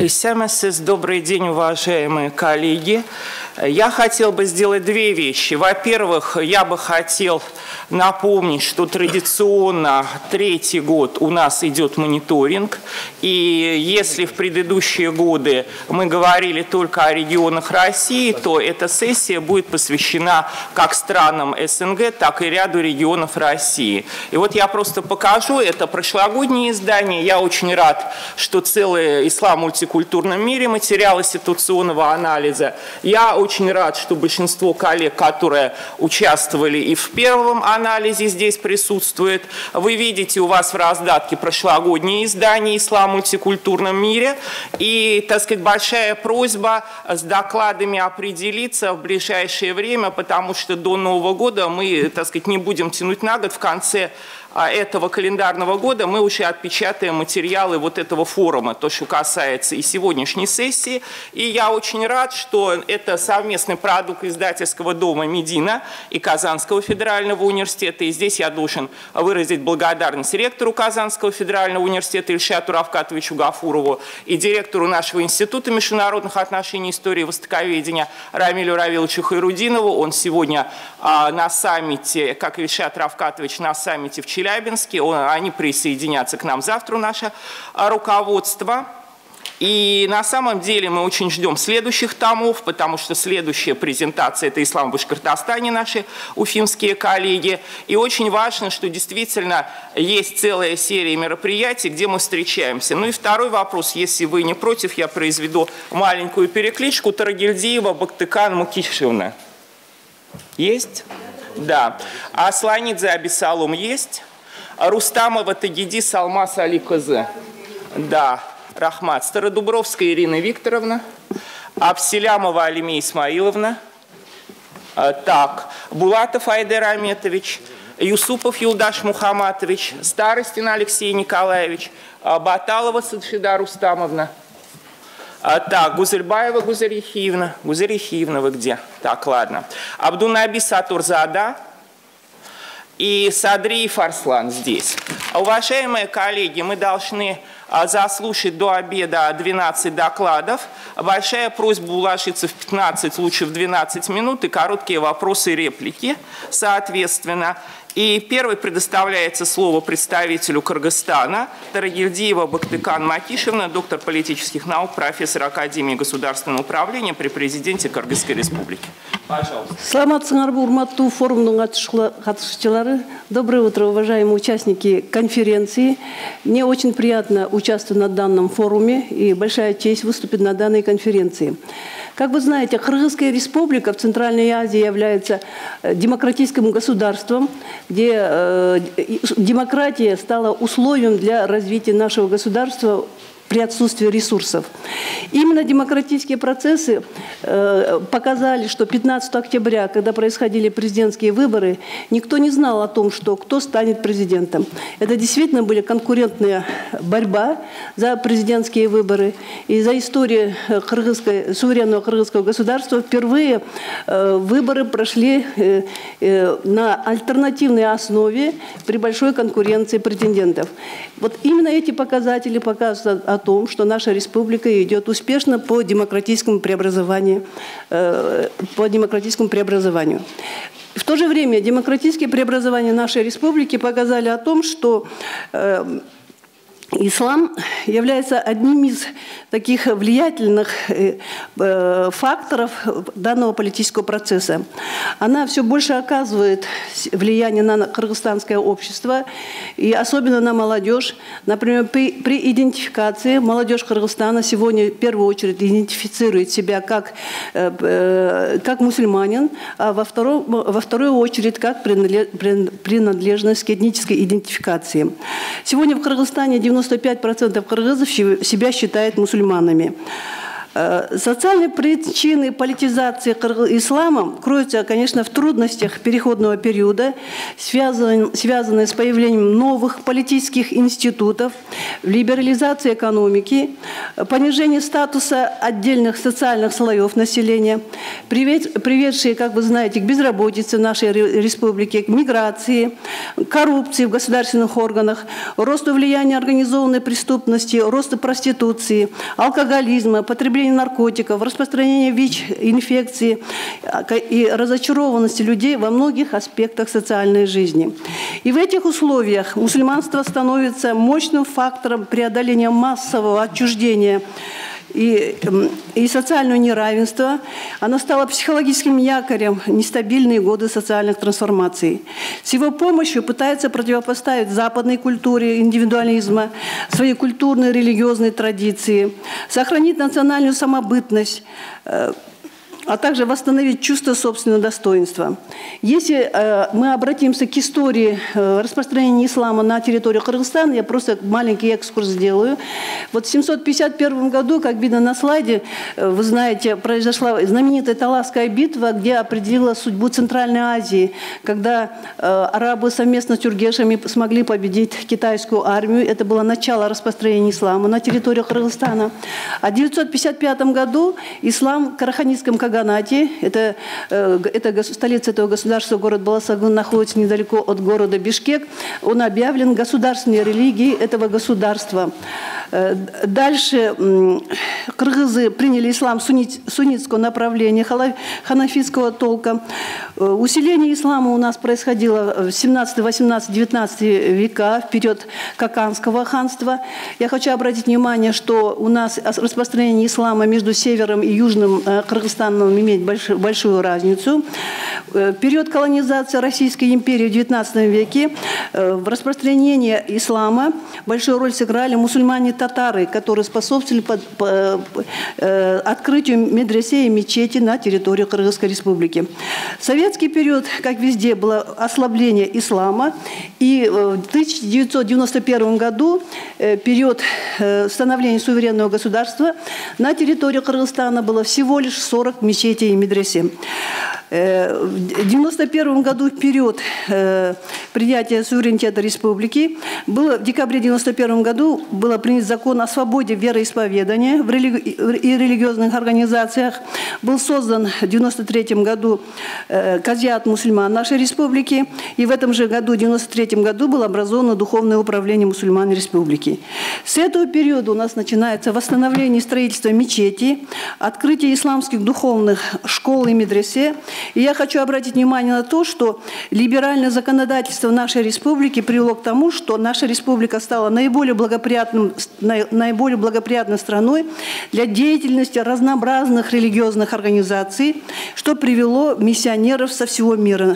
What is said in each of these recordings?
Добрый день, уважаемые коллеги. Я хотел бы сделать две вещи. Во-первых, я бы хотел напомнить, что традиционно третий год у нас идет мониторинг. И если в предыдущие годы мы говорили только о регионах России, то эта сессия будет посвящена как странам СНГ, так и ряду регионов России. И вот я просто покажу, это прошлогоднее издание. Я очень рад, что целый ислам в мультикультурном мире, материалы ситуационного анализа. Я очень рад, что большинство коллег, которые участвовали и в первом анализе, здесь присутствует. Вы видите, у вас в раздатке прошлогоднее издание «Ислам в мультикультурном мире». И, так сказать, большая просьба с докладами определиться в ближайшее время, потому что до Нового года мы, так сказать, не будем тянуть на год. В конце этого календарного года мы уже отпечатаем материалы вот этого форума, то, что касается и сегодняшней сессии. И я очень рад, что это совместный продукт издательского дома «Медина» и Казанского федерального университета. И здесь я должен выразить благодарность ректору Казанского федерального университета Ильшату Равкатовичу Гафурову и директору нашего Института международных отношений, истории и востоковедения Рамилю Равиловичу Хайрудинову. Он сегодня на саммите, как Ильшат Равкатович, на саммите в Челябинске. Они присоединятся к нам завтра, наше руководство. И на самом деле мы очень ждем следующих томов, потому что следующая презентация – это «Ислам в Башкортостане», наши уфимские коллеги. И очень важно, что действительно есть целая серия мероприятий, где мы встречаемся. Ну и второй вопрос, если вы не против, я произведу маленькую перекличку. Тарагильдиева, Бактыкан, Мукишевна. Есть? Да. А Сланидзе Абисалом есть? Рустамова Тагиди Салмас Али Кызы. Да. Рахмат. Стародубровская Ирина Викторовна. Абселямова Алимия Исмаиловна. Так. Булатов Айдер Аметович. Юсупов Юлдаш Мухаматович. Старостин Алексей Николаевич. Баталова Садшида Рустамовна. Так, Гузельбаева Гузерихиевна. Гузерихиевна, вы где? Так, ладно. Абдунаби Сатурзада и Садриев Арслан здесь. Уважаемые коллеги, мы должны заслушать до обеда 12 докладов. Большая просьба уложиться в 15, лучше в 12 минут, и короткие вопросы и реплики, соответственно. И первый предоставляется слово представителю Кыргызстана Тарагильдиева Бактыкан Макишевна, доктор политических наук, профессор Академии государственного управления при президенте Кыргызской республики. Пожалуйста. Саламатсыңар урматтуу форумдун катышуучулары. Доброе утро, уважаемые участники конференции. Мне очень приятно участвовать на данном форуме и большая честь выступить на данной конференции. Как вы знаете, Кыргызская республика в Центральной Азии является демократическим государством, где демократия стала условием для развития нашего государства при отсутствии ресурсов. Именно демократические процессы показали, что 15 октября, когда происходили президентские выборы, никто не знал о том, что кто станет президентом. Это действительно были конкурентная борьба за президентские выборы. И за историю суверенного кыргызского государства впервые выборы прошли на альтернативной основе при большой конкуренции претендентов. Вот именно эти показатели показывают о том, что наша республика идет успешно по демократическому преобразованию. В то же время демократические преобразования нашей республики показали о том, что ислам является одним из таких влиятельных факторов данного политического процесса. Она все больше оказывает влияние на кыргызстанское общество, и особенно на молодежь. Например, при идентификации молодежь Кыргызстана сегодня в первую очередь идентифицирует себя как мусульманин, а во вторую очередь как принадлежность к этнической идентификации. Сегодня в Кыргызстане 95% кыргызов себя считают мусульманами. Социальные причины политизации ислама кроются, конечно, в трудностях переходного периода, связанные с появлением новых политических институтов, либерализации экономики, понижение статуса отдельных социальных слоев населения, приведшие, как вы знаете, к безработице в нашей республике, к миграции, коррупции в государственных органах, росту влияния организованной преступности, росту проституции, алкоголизма, потребления наркотиков, распространения ВИЧ-инфекции и разочарованности людей во многих аспектах социальной жизни. И в этих условиях мусульманство становится мощным фактором преодоления массового отчуждения и социального неравенства. Оно стало психологическим якорем в нестабильные годы социальных трансформаций. С его помощью пытается противопоставить западной культуре индивидуализма, свои культурные религиозные традиции, сохранить национальную самобытность, а также восстановить чувство собственного достоинства. Если мы обратимся к истории распространения ислама на территории Кыргызстана, я просто маленький экскурс сделаю. Вот в 751 году, как видно на слайде, вы знаете, произошла знаменитая Таласская битва, где определила судьбу Центральной Азии, когда арабы совместно с тюргешами смогли победить китайскую армию. Это было начало распространения ислама на территории Кыргызстана. А в 955 году ислам в Караханистском Каганате, это столица этого государства, город Баласагун, находится недалеко от города Бишкек, он объявлен государственной религией этого государства. Дальше кыргызы приняли ислам суннитского направления, ханафитского толка. Усиление ислама у нас происходило в 17, 18, 19 века, в период Каканского ханства. Я хочу обратить внимание, что у нас распространение ислама между севером и южным Кыргызстаном имеет большую разницу. Период колонизации Российской империи в XIX веке в распространении ислама большую роль сыграли мусульмане-татары, которые способствовали открытию медресе и мечети на территории Кыргызской республики. В советский период, как везде, было ослабление ислама, и в 1991 году, период становления суверенного государства, на территории Кыргызстана было всего лишь 40 мечетей и медресе. В 1991 году, в период принятия суверенитета республики, в декабре 1991 году был принят закон о свободе вероисповедания и религиозных организациях. Был создан в 1993 году Казиат мусульман нашей республики, и в этом же году, в 1993 году, было образовано Духовное управление мусульман республики. С этого периода у нас начинается восстановление строительства мечети, открытие исламских духовных школ и медресе. И я хочу обратить внимание на то, что либеральное законодательство нашей республики привело к тому, что наша республика стала наиболее благоприятной страной для деятельности разнообразных религиозных организаций, что привело миссионеров со всего мира.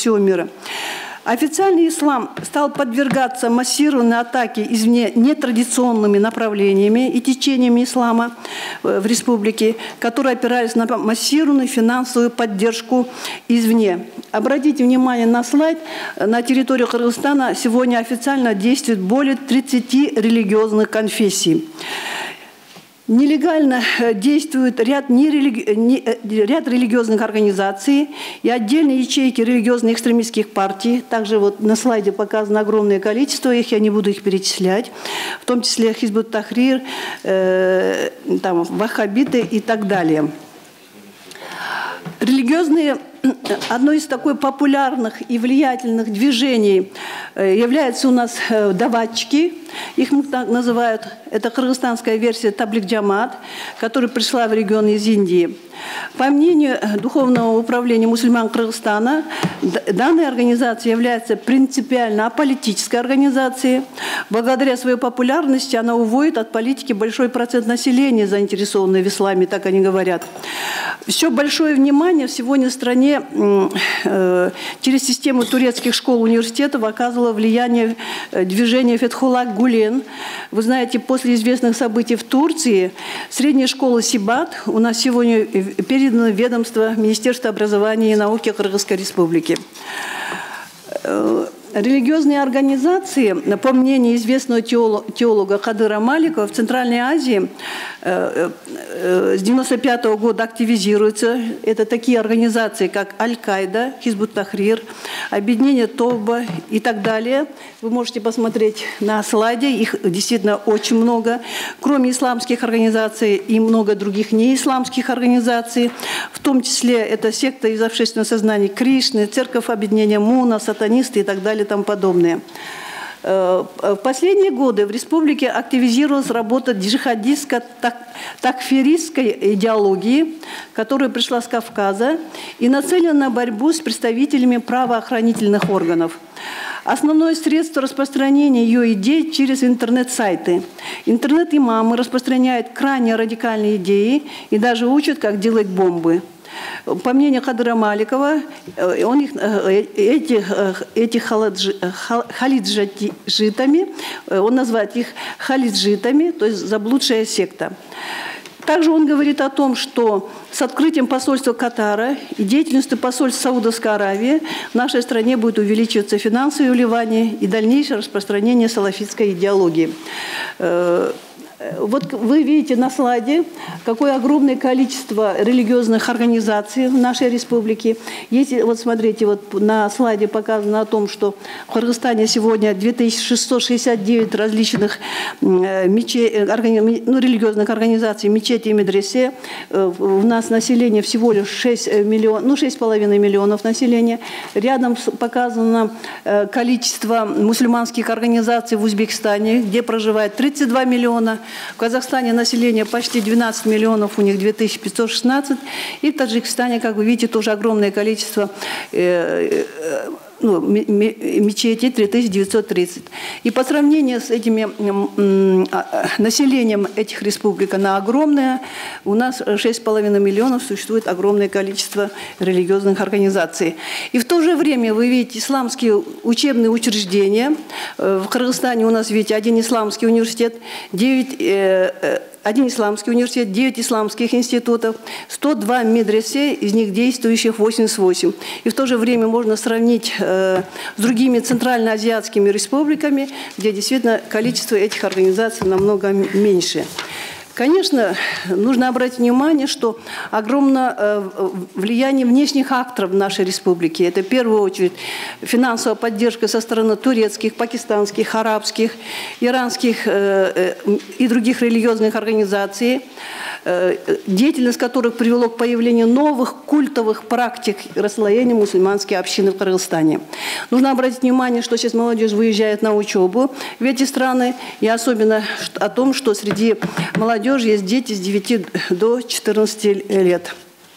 Официальный ислам стал подвергаться массированной атаке извне нетрадиционными направлениями и течениями ислама в республике, которые опирались на массированную финансовую поддержку извне. Обратите внимание на слайд. На территории Кыргызстана сегодня официально действует более 30 религиозных конфессий. Нелегально действует ряд религиозных организаций и отдельные ячейки религиозных экстремистских партий. Также вот на слайде показано огромное количество их, я не буду их перечислять, в том числе Хизбут Тахрир, ваххабиты и так далее. Одно из таких популярных и влиятельных движений являются у нас даватчики, их так называют, это кыргызстанская версия Таблик-Джамаат, которая пришла в регион из Индии. По мнению Духовного управления мусульман Кыргызстана, данная организация является принципиально аполитической организацией. Благодаря своей популярности она уводит от политики большой процент населения, заинтересованного в исламе, так они говорят. Все большое внимание сегодня в стране через систему турецких школ, университетов оказывало влияние движения Фетхуллах Гулен. Вы знаете, после известных событий в Турции средняя школа Сибат у нас сегодня передано в ведомство Министерства образования и науки Кыргызской республики. Религиозные организации, по мнению известного теолога Кадыра Маликова, в Центральной Азии с 1995 года активизируются. Это такие организации, как Аль-Каида, Хизбут-Тахрир, Объединение Тобба и так далее. Вы можете посмотреть на слайде, их действительно очень много. Кроме исламских организаций и много других неисламских организаций, в том числе это секта из общественного сознания Кришны, Церковь Объединения Муна, сатанисты и так далее и тому подобное. В последние годы в республике активизировалась работа джихадистско-такфиристской идеологии, которая пришла с Кавказа и нацелена на борьбу с представителями правоохранительных органов. Основное средство распространения ее идей через интернет-сайты. Интернет-имамы распространяют крайне радикальные идеи и даже учат, как делать бомбы. По мнению Кадыра Маликова, этих халиджитами, он называет их халиджитами, то есть заблудшая секта. Также он говорит о том, что с открытием посольства Катара и деятельностью посольства Саудовской Аравии в нашей стране будет увеличиваться финансовое вливание и дальнейшее распространение салафитской идеологии. Вот вы видите на слайде, какое огромное количество религиозных организаций в нашей республике. Если, вот смотрите, вот на слайде показано о том, что в Кыргызстане сегодня 2669 различных религиозных организаций, мечетей и медресе. У нас население всего лишь 6,5 миллионов населения. Рядом показано количество мусульманских организаций в Узбекистане, где проживает 32 миллиона. В Казахстане население почти 12 миллионов, у них 2516. И в Таджикистане, как вы видите, тоже огромное количество мечетей, 3930. И по сравнению с этими населением этих республик, она огромная. У нас 6,5 миллионов, существует огромное количество религиозных организаций. И в то же время вы видите исламские учебные учреждения. В Кыргызстане у нас, видите, один исламский университет, 1 исламский университет, 9 исламских институтов, 102 медресе, из них действующих 88. И в то же время можно сравнить с другими центральноазиатскими республиками, где действительно количество этих организаций намного меньше. Конечно, нужно обратить внимание, что огромное влияние внешних акторов в нашей республике. Это в первую очередь финансовая поддержка со стороны турецких, пакистанских, арабских, иранских и других религиозных организаций, деятельность которых привела к появлению новых культовых практик расслоения мусульманской общины в Кыргызстане. Нужно обратить внимание, что сейчас молодежь выезжает на учебу в эти страны, и особенно о том, что среди молодежи есть дети с 9 до 14 лет.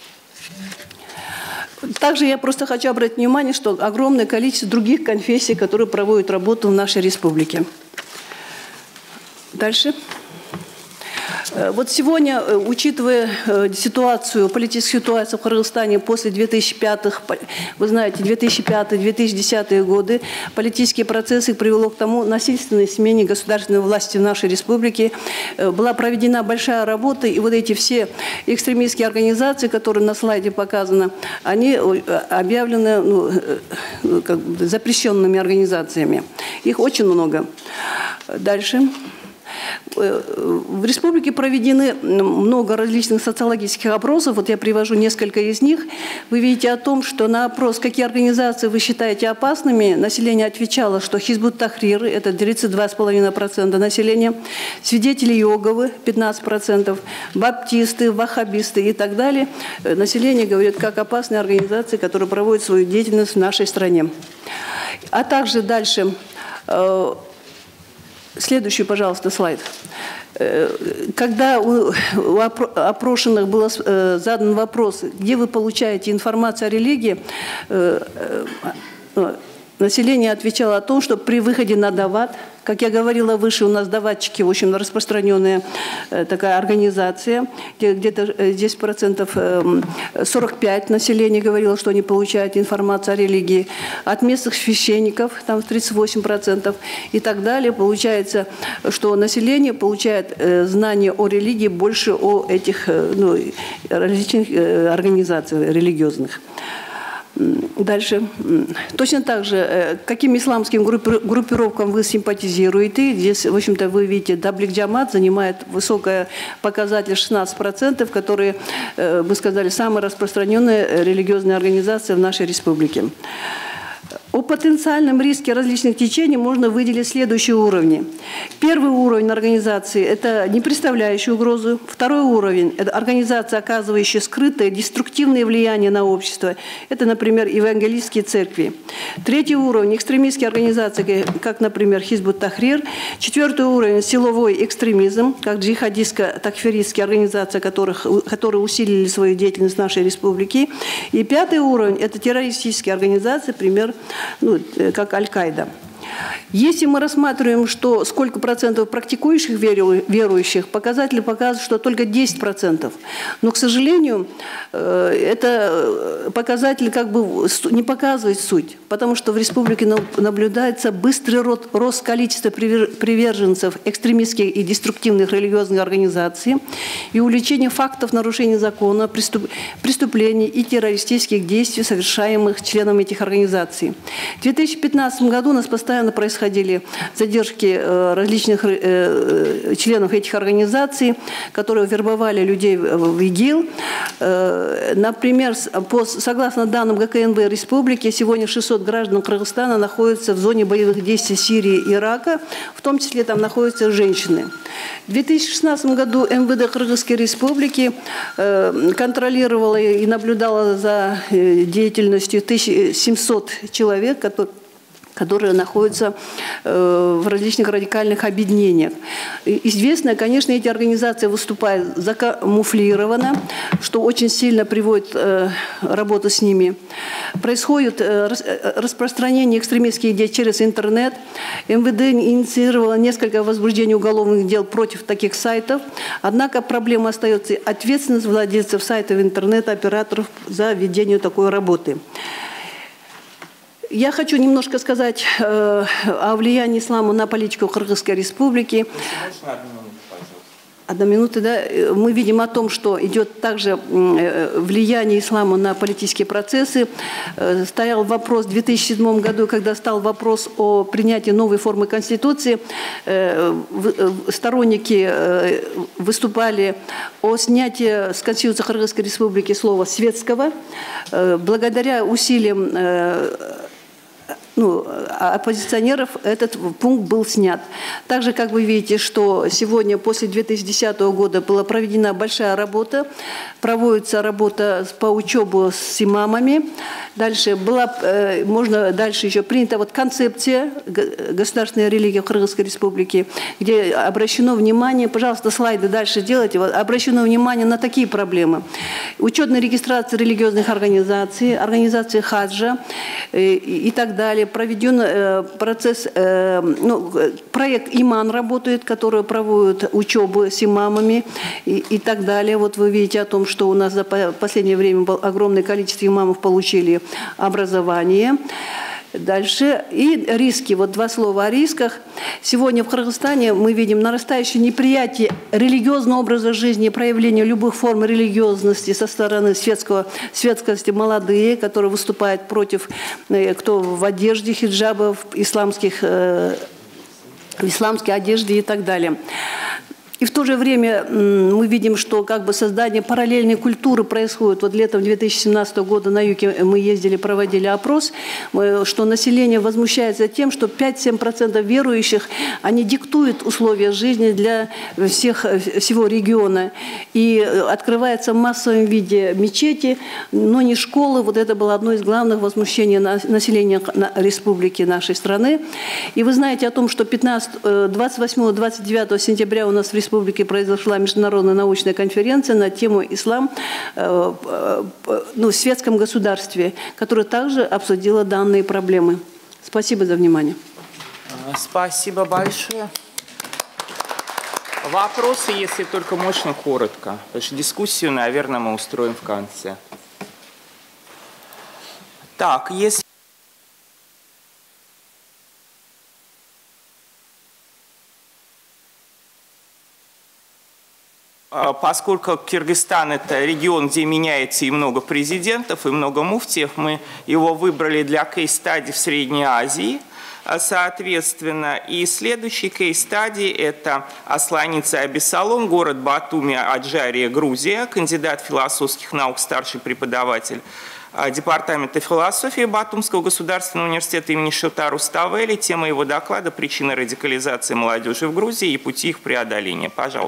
Также я просто хочу обратить внимание, что огромное количество других конфессий, которые проводят работу в нашей республике. Дальше. Вот сегодня, учитывая ситуацию, политическую ситуацию в Кыргызстане после 2005-х, вы знаете, 2005-2010 годы, политические процессы привело к тому насильственной смене государственной власти в нашей республике. Была проведена большая работа, и вот эти все экстремистские организации, которые на слайде показаны, они объявлены запрещенными организациями. Их очень много. Дальше. В республике проведены много различных социологических опросов. Вот я привожу несколько из них. Вы видите о том, что на опрос, какие организации вы считаете опасными, население отвечало, что Хизбут-Тахрир, это 32,5% населения, свидетели Иеговы, 15%, баптисты, ваххабисты и так далее. Население говорит, как опасные организации, которые проводят свою деятельность в нашей стране. А также дальше... Следующий, пожалуйста, слайд. Когда у опрошенных был задан вопрос, где вы получаете информацию о религии, население отвечало о том, что при выходе на Дават, как я говорила выше, у нас даватчики, в общем, распространенная такая организация, где-то здесь 45% населения говорило, что они получают информацию о религии. От местных священников, там 38% и так далее. Получается, что население получает знания о религии больше о этих различных организациях религиозных. Дальше. Точно так же, каким исламским группировкам вы симпатизируете? Здесь, в общем-то, вы видите, Таблик Джамат занимает высокий показатель 16%, которые, мы сказали, самые распространенные религиозные организации в нашей республике. О потенциальном риске различных течений можно выделить следующие уровни. Первый уровень организации – это не представляющий угрозу. Второй уровень – это организация, оказывающая скрытое деструктивное влияние на общество. Это, например, евангелистские церкви. Третий уровень – экстремистские организации, как, например, Хизбут Тахрир. Четвертый уровень – силовой экстремизм, как джихадистско-такфиристские организации, которые усилили свою деятельность в нашей республике. И пятый уровень – это террористические организации, например, как Аль-Каида. Если мы рассматриваем, что сколько процентов практикующих верующих, показатели показывают, что только 10%. Но, к сожалению, это показатель как бы не показывает суть, потому что в республике наблюдается быстрый рост количества приверженцев экстремистских и деструктивных религиозных организаций и увеличение фактов нарушения закона, преступлений и террористических действий, совершаемых членами этих организаций. В 2015 году у нас постоянно происходили задержки различных членов этих организаций, которые вербовали людей в ИГИЛ. Например, согласно данным ГКНБ республики, сегодня 600 граждан Кыргызстана находятся в зоне боевых действий Сирии и Ирака, в том числе там находятся женщины. В 2016 году МВД Кыргызской республики контролировала и наблюдала за деятельностью 1700 человек, которые находятся в различных радикальных объединениях. Известно, конечно, эти организации выступают закамуфлированно, что очень сильно приводит работу с ними. Происходит распространение экстремистских идей через интернет. МВД инициировало несколько возбуждений уголовных дел против таких сайтов. Однако проблема остается: ответственность владельцев сайтов интернет-операторов за ведение такой работы. Я хочу немножко сказать о влиянии ислама на политику Кыргызской республики. Одна минута, да. Мы видим о том, что идет также влияние ислама на политические процессы. Стоял вопрос в 2007 году, когда стал вопрос о принятии новой формы Конституции. Сторонники выступали о снятии с Конституции Кыргызской республики слова «светского». Благодаря усилиям оппозиционеров этот пункт был снят. Также, как вы видите, что сегодня, после 2010 года, была проведена большая работа, проводится работа по учебе с имамами. Дальше можно дальше еще принята концепция государственной религии в Кыргызской республике, где обращено внимание, пожалуйста, слайды дальше делайте, обращено внимание на такие проблемы. Учетная регистрация религиозных организаций, организации хаджа и так далее. Проведен процесс, проект «Иман» работает, который проводит учебу с имамами и так далее. Вот вы видите о том, что у нас за последнее время огромное количество имамов получили образование. Дальше. И риски. Вот два слова о рисках. Сегодня в Кыргызстане мы видим нарастающее неприятие религиозного образа жизни, проявление любых форм религиозности со стороны светскости молодые, которые выступают против, кто в одежде хиджабов, в исламской одежде и так далее. И в то же время мы видим, что как бы создание параллельной культуры происходит. Вот летом 2017 года на юге мы ездили, проводили опрос, что население возмущается тем, что 5-7% верующих, они диктуют условия жизни для всего региона. И открывается в массовом виде мечети, но не школы. Вот это было одно из главных возмущений населения республики нашей страны. И вы знаете о том, что 28-29 сентября у нас в республике произошла международная научная конференция на тему «Ислам в светском государстве», которая также обсудила данные проблемы. Спасибо за внимание. Спасибо большое. Вопросы, если только можно, коротко. Потому что дискуссию, наверное, мы устроим в конце. Так, если... поскольку Кыргызстан – это регион, где меняется и много президентов, и много муфтиев, мы его выбрали для кейс-стади в Средней Азии, соответственно. И следующий кейс-стади – это Асланица Абисалом, город Батуми, Аджария, Грузия, кандидат философских наук, старший преподаватель Департамента философии Батумского государственного университета имени Шота Руставели. Тема его доклада – причины радикализации молодежи в Грузии и пути их преодоления. Пожалуйста.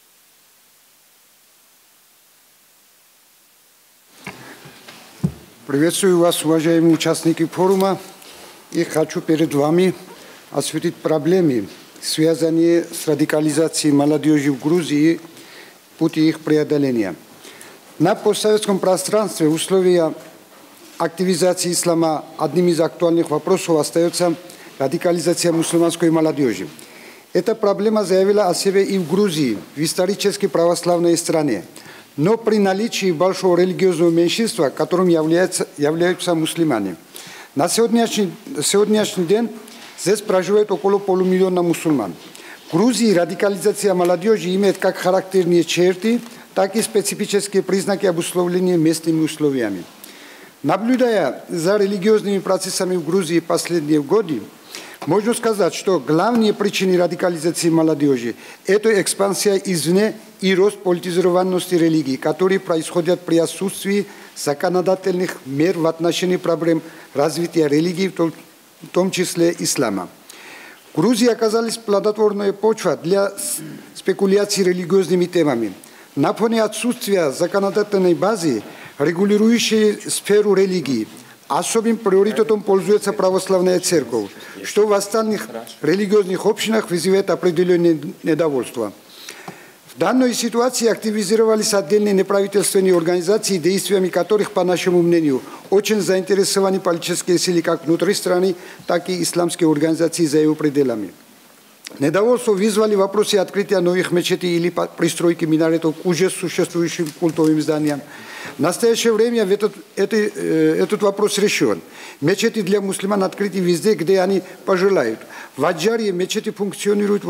Приветствую вас, уважаемые участники форума, и хочу перед вами осветить проблемы, связанные с радикализацией молодежи в Грузии, пути их преодоления. На постсоветском пространстве условия активизации ислама одним из актуальных вопросов остается радикализация мусульманской молодежи. Эта проблема заявила о себе и в Грузии, в исторически православной стране. Но при наличии большого религиозного меньшинства, которым являются мусульмане. На сегодняшний день здесь проживает около полумиллиона мусульман. В Грузии радикализация молодежи имеет как характерные черты, так и специфические признаки, обусловленные местными условиями. Наблюдая за религиозными процессами в Грузии последние годы, можно сказать, что главные причины радикализации молодежи – это экспансия извне и рост политизированности религии, которые происходят при отсутствии законодательных мер в отношении проблем развития религии, в том числе ислама. В Грузии оказалась плодотворная почва для спекуляций религиозными темами. На фоне отсутствия законодательной базы, регулирующей сферу религии, особым приоритетом пользуется православная церковь, что в остальных религиозных общинах вызывает определенное недовольство. В данной ситуации активизировались отдельные неправительственные организации, действиями которых, по нашему мнению, очень заинтересованы политические силы как внутри страны, так и исламские организации за его пределами. Недовольство вызвали вопросы открытия новых мечетей или пристройки минаретов к уже существующим культовым зданиям. В настоящее время этот вопрос решен. Мечети для мусульман открыты везде, где они пожелают. В Аджарии мечети функционируют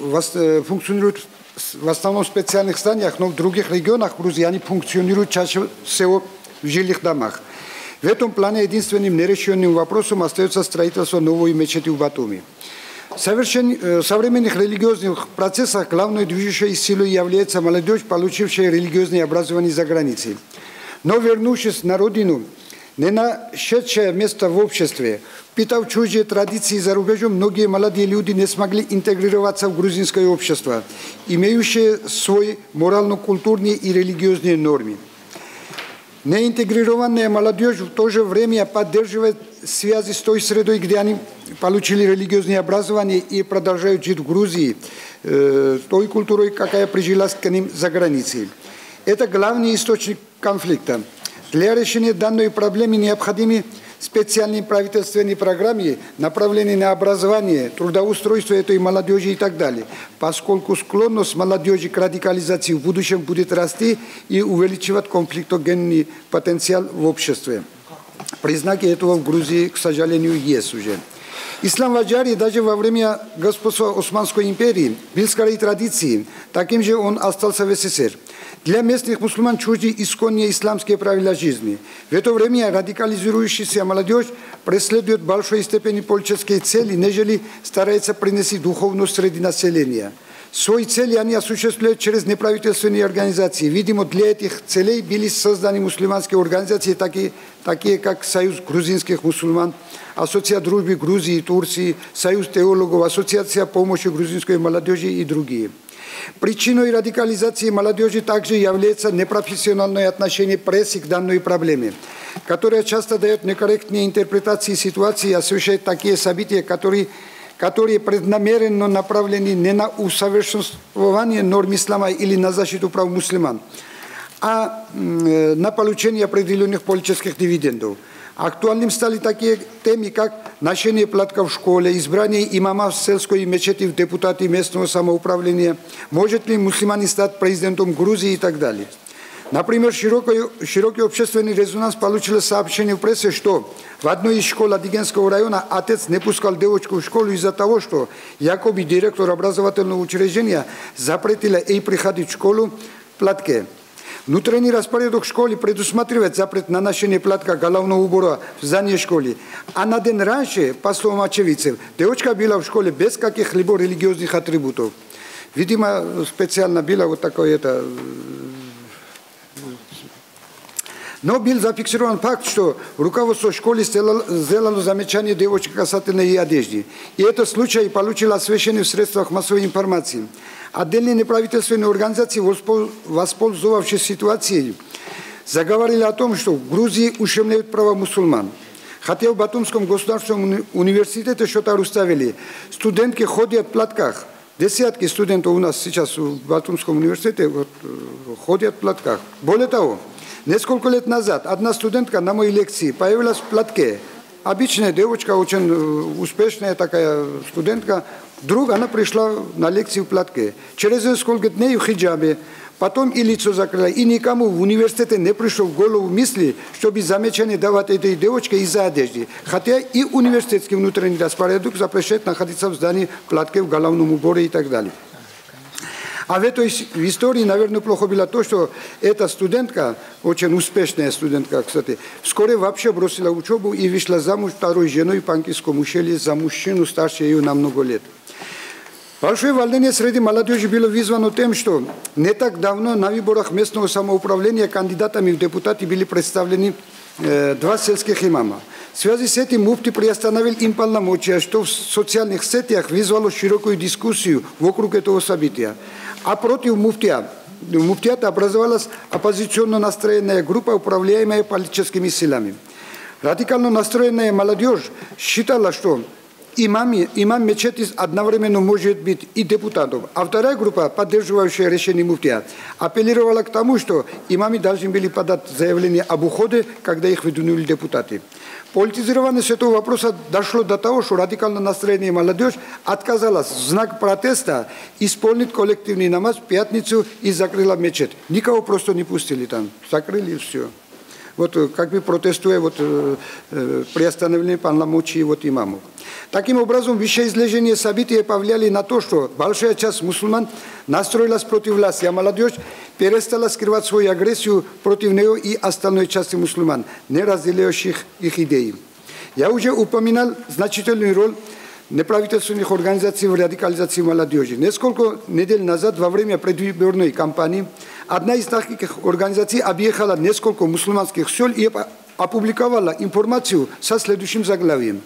в основном в специальных зданиях, но в других регионах Грузии они функционируют чаще всего в жилых домах. В этом плане единственным нерешенным вопросом остается строительство новой мечети в Батуми. В современных религиозных процессах главной движущей силой является молодежь, получившая религиозное образование за границей. Но вернувшись на родину, не нашедшее место в обществе, впитав чужие традиции за рубежом, многие молодые люди не смогли интегрироваться в грузинское общество, имеющее свои морально-культурные и религиозные нормы. Неинтегрированная молодежь в то же время поддерживает связи с той средой, где они получили религиозное образование и продолжают жить в Грузии, той культурой, какая прижилась к ним за границей. Это главный источник конфликта. Для решения данной проблемы необходимы специальные правительственные программы, направленные на образование, трудоустройство этой молодежи и так далее, поскольку склонность молодежи к радикализации в будущем будет расти и увеличивать конфликтогенный потенциал в обществе. Признаки этого в Грузии, к сожалению, есть уже. Ислам в Аджарии даже во время господства Османской империи был скорее традицией, таким же он остался в СССР. Для местных мусульман чужды исконные исламские правила жизни. В это время радикализирующаяся молодежь преследует в большой степени политические цели, нежели старается принести духовность среди населения. Свои цели они осуществляют через неправительственные организации. Видимо, для этих целей были созданы мусульманские организации, такие как Союз грузинских мусульман, Ассоциация дружбы Грузии и Турции, Союз теологов, Ассоциация помощи грузинской молодежи и другие. Причиной радикализации молодежи также является непрофессиональное отношение прессы к данной проблеме, которая часто дает некорректные интерпретации ситуации и освещает такие события, которые преднамеренно направлены не на усовершенствование норм ислама или на защиту прав мусульман, а на получение определенных политических дивидендов. Актуальным стали такие темы, как ношение платка в школе, избрание имама в сельской мечети в депутаты местного самоуправления, может ли мусульманин стать президентом Грузии и так далее. Например, широкий общественный резонанс получило сообщение в прессе, что в одной из школ Адыгенского района отец не пускал девочку в школу из-за того, что якобы директор образовательного учреждения запретила ей приходить в школу, платке. Внутренний распорядок школы предусматривает запрет на ношение платка головного убора в здании школы. А на день раньше, по словам очевидцев, девочка была в школе без каких-либо религиозных атрибутов. Видимо, специально было вот такое это. Но был зафиксирован факт, что руководство школы сделало замечание девочки касательно ее одежды. И этот случай получил освещение в средствах массовой информации. Отдельные неправительственные организации, воспользовавшись ситуацией, заговорили о том, что в Грузии ущемляют права мусульман. Хотя в Батумском государственном университете что-то уставили. Студентки ходят в платках. Десятки студентов у нас сейчас в Батумском университете ходят в платках. Более того, несколько лет назад одна студентка на моей лекции появилась в платке. Обычная девочка, очень успешная такая студентка. Вдруг она пришла на лекцию в платке. Через несколько дней в хиджабе. Потом и лицо закрыла. И никому в университете не пришло в голову мысли, чтобы замечание давать этой девочке из-за одежды. Хотя и университетский внутренний распорядок запрещает находиться в здании в платке, в головном уборе и так далее. А в этой истории, наверное, плохо было то, что эта студентка, очень успешная студентка, кстати, вскоре вообще бросила учебу и вышла замуж второй женой в Панкисском ущелье за мужчину старше ее на много лет. Большое волнение среди молодежи было вызвано тем, что не так давно на выборах местного самоуправления кандидатами в депутаты были представлены два сельских имама. В связи с этим муфти приостановил им полномочия, что в социальных сетях вызвало широкую дискуссию вокруг этого события. А против муфтиата образовалась оппозиционно настроенная группа, управляемая политическими силами. Радикально настроенная молодежь считала, что имам мечети одновременно может быть и депутатом, а вторая группа, поддерживающая решение муфтия, апеллировала к тому, что имамы должны были подать заявление об уходе, когда их выдвинули депутаты. Политизирование этого вопроса дошло до того, что радикально настроенная молодежь отказалась в знак протеста исполнить коллективный намаз в пятницу и закрыла мечеть. Никого просто не пустили там, закрыли и все. Вот как бы протестуя приостановление полномочий имамов. Таким образом, вышеизложение события повлияли на то, что большая часть мусульман настроилась против власти, а молодежь перестала скрывать свою агрессию против нее и остальной части мусульман, не разделяющих их идеи. Я уже упоминал значительную роль неправительственных организаций в радикализации молодежи. Несколько недель назад, во время предвыборной кампании, одна из таких организаций объехала несколько мусульманских сел и опубликовала информацию со следующим заглавием.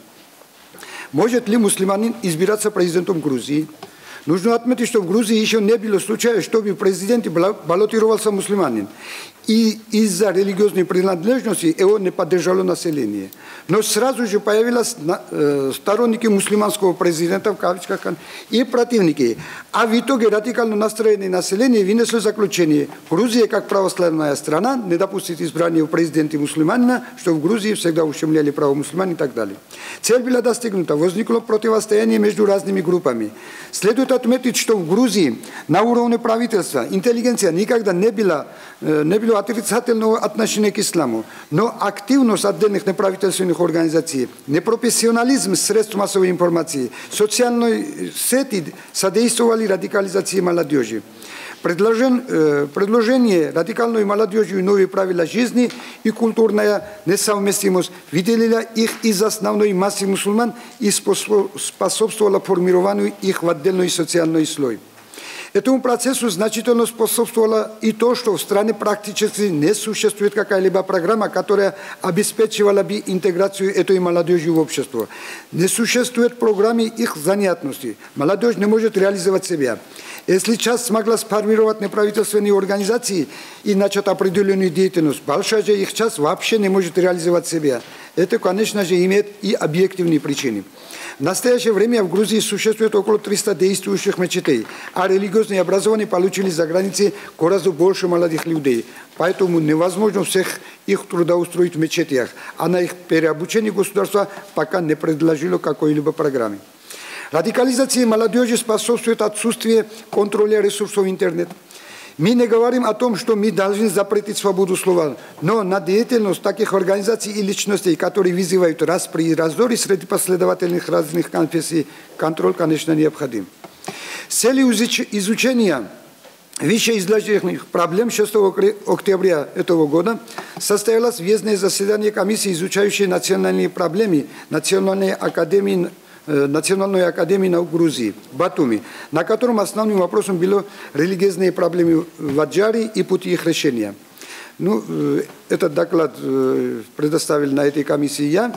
Может ли мусульманин избираться президентом Грузии? Нужно отметить, что в Грузии еще не было случая, чтобы в президенте баллотировался мусульманин. И из-за религиозной принадлежности его не поддержало население. Но сразу же появились сторонники мусульманского президента, в кавычках, и противники. А в итоге радикально настроенное население вынесло заключение. Грузия, как православная страна, не допустит избрания в президенте мусульманина, что в Грузии всегда ущемляли права мусульман и так далее. Цель была достигнута. Возникло противостояние между разными группами. Следует отметить, что в Грузии на уровне правительства интеллигенция никогда не было отрицательного отношения к исламу, но активность отдельных неправительственных организаций, непрофессионализм средств массовой информации, социальные сети содействовали радикализации молодежи. Предложение радикальной молодежи новые правила жизни и культурная несовместимость выделила их из основной массы мусульман и способствовала формированию их в отдельный социальный слой. Этому процессу значительно способствовало и то, что в стране практически не существует какая-либо программа, которая обеспечивала бы интеграцию этой молодежи в общество. Не существует программы их занятости. Молодежь не может реализовать себя. Если часть смогла сформировать неправительственные организации и начать определенную деятельность, большая же их часть вообще не может реализовать себя. Это, конечно же, имеет и объективные причины. В настоящее время в Грузии существует около 300 действующих мечетей, а религиозные образования получили за границей гораздо больше молодых людей. Поэтому невозможно всех их трудоустроить в мечетях, а на их переобучение государство пока не предложило какой-либо программы. Радикализации молодежи способствует отсутствие контроля ресурсов интернета. Мы не говорим о том, что мы должны запретить свободу слова, но на деятельность таких организаций и личностей, которые вызывают распри и раздоры среди последователей разных конфессий, контроль, конечно, необходим. С целью изучения вышеизложенных проблем 6 октября этого года состоялось въездное заседание комиссии, изучающей национальные проблемы Национальной академии наук Грузии в Батуми, на котором основным вопросом были религиозные проблемы в Аджаре и пути их решения. Ну, этот доклад предоставил на этой комиссии я,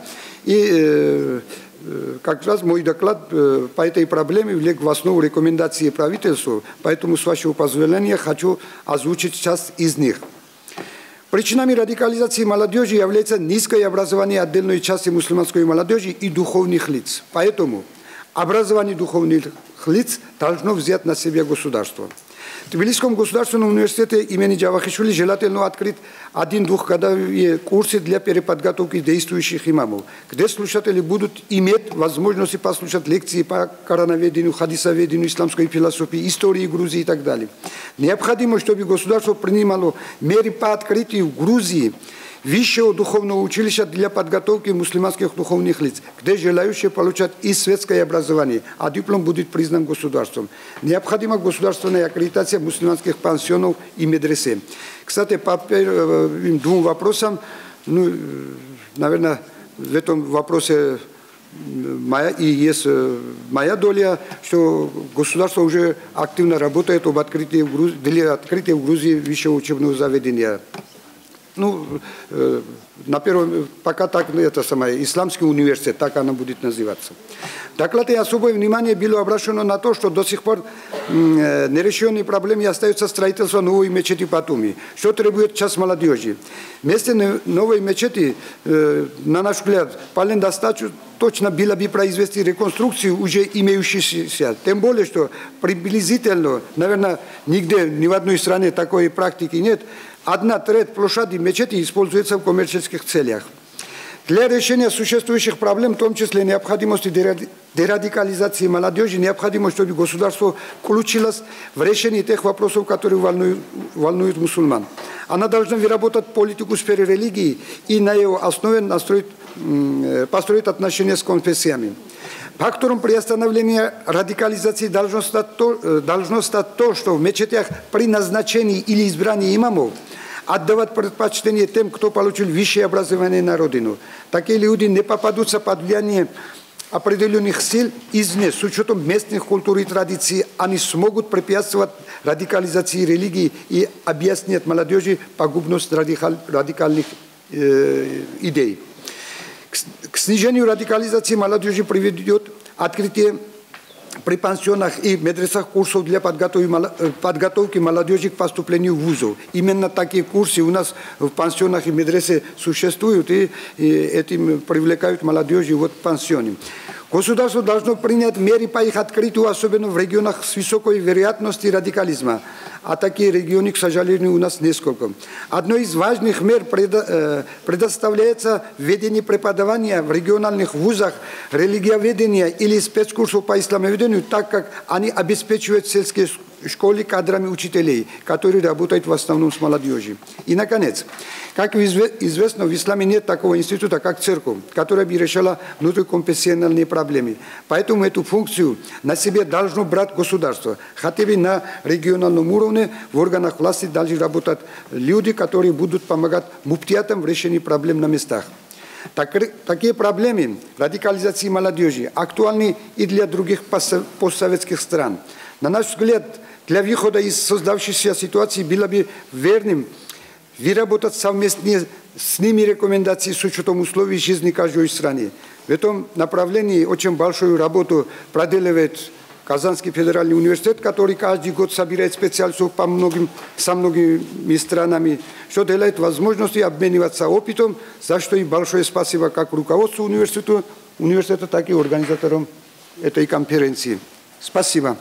и как раз мой доклад по этой проблеме влек в основу рекомендаций правительству, поэтому, с вашего позволения, хочу озвучить часть из них. Причинами радикализации молодежи является низкое образование отдельной части мусульманской молодежи и духовных лиц. Поэтому образование духовных лиц должно взять на себя государство. В Тбилисском государственном университете имени Джавахишвили желательно открыть 1-2-годовые курсы для переподготовки действующих имамов, где слушатели будут иметь возможность послушать лекции по корановедению, хадисоведению, исламской философии, истории Грузии и так далее. Необходимо, чтобы государство принимало меры по открытию в Грузии высшего духовного училища для подготовки мусульманских духовных лиц, где желающие получат и светское образование, а диплом будет признан государством. Необходима государственная аккредитация мусульманских пансионов и медресе. Кстати, по первым двум вопросам, ну, наверное, в этом вопросе есть моя доля, что государство уже активно работает об открытии для открытия в Грузии высшего учебного заведения. Ну, на первом, пока так, это самое, Исламский университет, так она будет называться. В докладе особое внимание было обращено на то, что до сих пор нерешенной проблемой остается строительство новой мечети в Батуми, что требует час молодежи. Вместо новой мечети, на наш взгляд, вполне достаточно было бы произвести реконструкцию уже имеющейся. Тем более, что приблизительно, наверное, нигде, ни в одной стране такой практики нет, 1/3 площади мечети используется в коммерческих целях. Для решения существующих проблем, в том числе необходимости дерадикализации молодежи, необходимо, чтобы государство включилось в решение тех вопросов, которые волнуют мусульман. Она должна выработать политику в сфере религии и на ее основе построить отношения с конфессиями. Фактором приостановления радикализации должно стать то, что в мечетях при назначении или избрании имамов отдавать предпочтение тем, кто получил высшее образование на родину. Такие люди не попадутся под влияние определенных сил извне. С учетом местных культур и традиций они смогут препятствовать радикализации религии и объяснять молодежи пагубность радикальных идей. К снижению радикализации молодежи приведет открытие при пансионах и медресах курсов для подготовки молодежи к поступлению в вузы. Именно такие курсы у нас в пансионах и медресе существуют, и этим привлекают молодежь в пансионе. Государство должно принять меры по их открытию, особенно в регионах с высокой вероятностью радикализма. А такие регионы, к сожалению, у нас несколько. Одной из важных мер предоставляется введение преподавания в региональных вузах религиоведения или спецкурсов по исламоведению, так как они обеспечивают сельские школы кадрами учителей, которые работают в основном с молодежью. И, наконец, как известно, в исламе нет такого института, как церковь, которая бы решала внутриконфессиональные проблемы. Поэтому эту функцию на себе должно брать государство. Хотя бы на региональном уровне в органах власти должны работать люди, которые будут помогать муфтиятам в решении проблем на местах. Такие проблемы радикализации молодежи актуальны и для других постсоветских стран. На наш взгляд, для выхода из создавшейся ситуации было бы верным выработать совместно с ними рекомендации с учетом условий жизни каждой страны. В этом направлении очень большую работу проделывает Казанский федеральный университет, который каждый год собирает специалистов со многими странами, что дает возможность обмениваться опытом, за что и большое спасибо как руководству университета, так и организаторам этой конференции. Спасибо.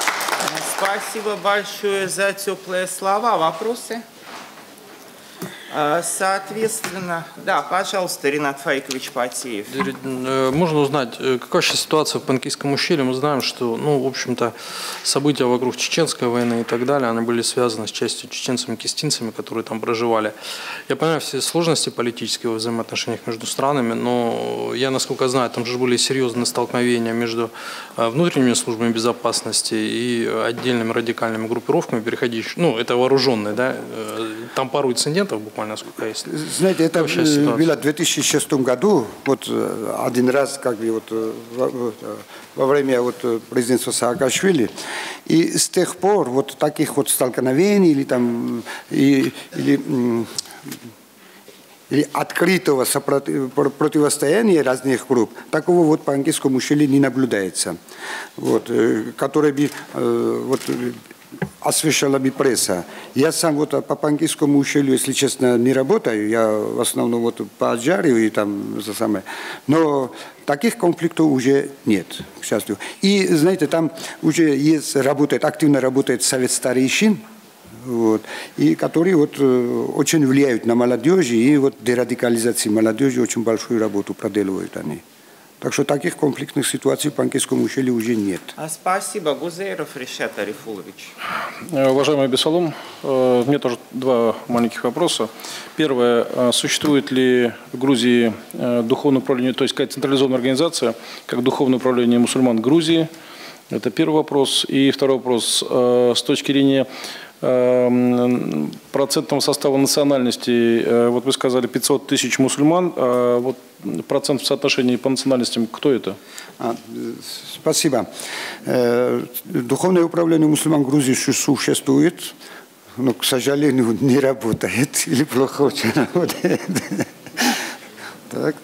Спасибо большое за теплые слова. Вопросы? Соответственно, да, пожалуйста, Ринат Фаикович Потеев. Можно узнать, какая сейчас ситуация в Панкийском ущелье? Мы знаем, что, ну, в общем-то, события вокруг Чеченской войны и так далее, они были связаны с частью чеченцами-кистинцами, которые там проживали. Я понимаю все сложности политические во взаимоотношениях между странами, но я, насколько знаю, там же были серьезные столкновения между внутренними службами безопасности и отдельными радикальными группировками, переходящими, ну, это вооруженные, да, там пару инцидентов буквально, насколько есть. Знаете, это было в 2006 году, вот один раз, как бы вот во время вот президентства Саакашвили, и с тех пор вот таких вот столкновений или там или открытого противостояния разных групп, такого вот по Панкийскому ущелью не наблюдается, вот, который бы вот, освещала бы пресса. Я сам вот по Панкийскому ущелью, если честно, не работаю, я в основном вот по Аджарию и там за самое, но таких конфликтов уже нет, к счастью. И, знаете, там уже есть, активно работает совет старейшин, вот, и которые вот очень влияют на молодежь, и вот дерадикализации молодежи очень большую работу проделывают они. Так что таких конфликтных ситуаций в Панкийском ущелье уже нет. Спасибо. Гузейров Ришат Арифулович. Уважаемый Абисалом, у меня тоже два маленьких вопроса. Первое. Существует ли в Грузии духовное управление, то есть какая-то централизованная организация, как духовное управление мусульман Грузии? Это первый вопрос. И второй вопрос. С точки зрения процентного состава национальностей, вот вы сказали 500 тысяч мусульман, вот процент в соотношении по национальностям, кто это? Спасибо. Духовное управление мусульман Грузии существует, но, к сожалению, не работает или плохо очень работает. Так.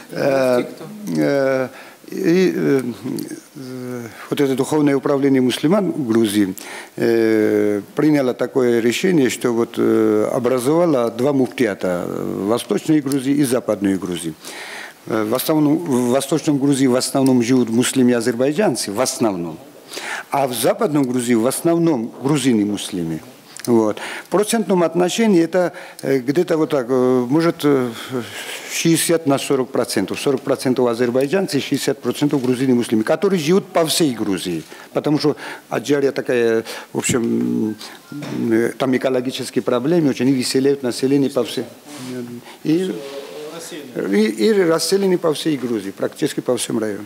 И вот это духовное управление мусульман в Грузии приняло такое решение, что вот образовало два муфтиата в Восточной Грузии и Западной Грузии. В Восточном Грузии в основном живут муслимы-азербайджанцы, в основном, а в Западном Грузии в основном грузины-муслимы. Вот. В процентном отношении это где-то вот так, может 60 на 40%. 40% азербайджанцы, 60% грузины муслимы, которые живут по всей Грузии. Потому что Аджария такая, в общем, там экологические проблемы, очень выселяют население по всей. И расселены по всей Грузии, практически по всем районам.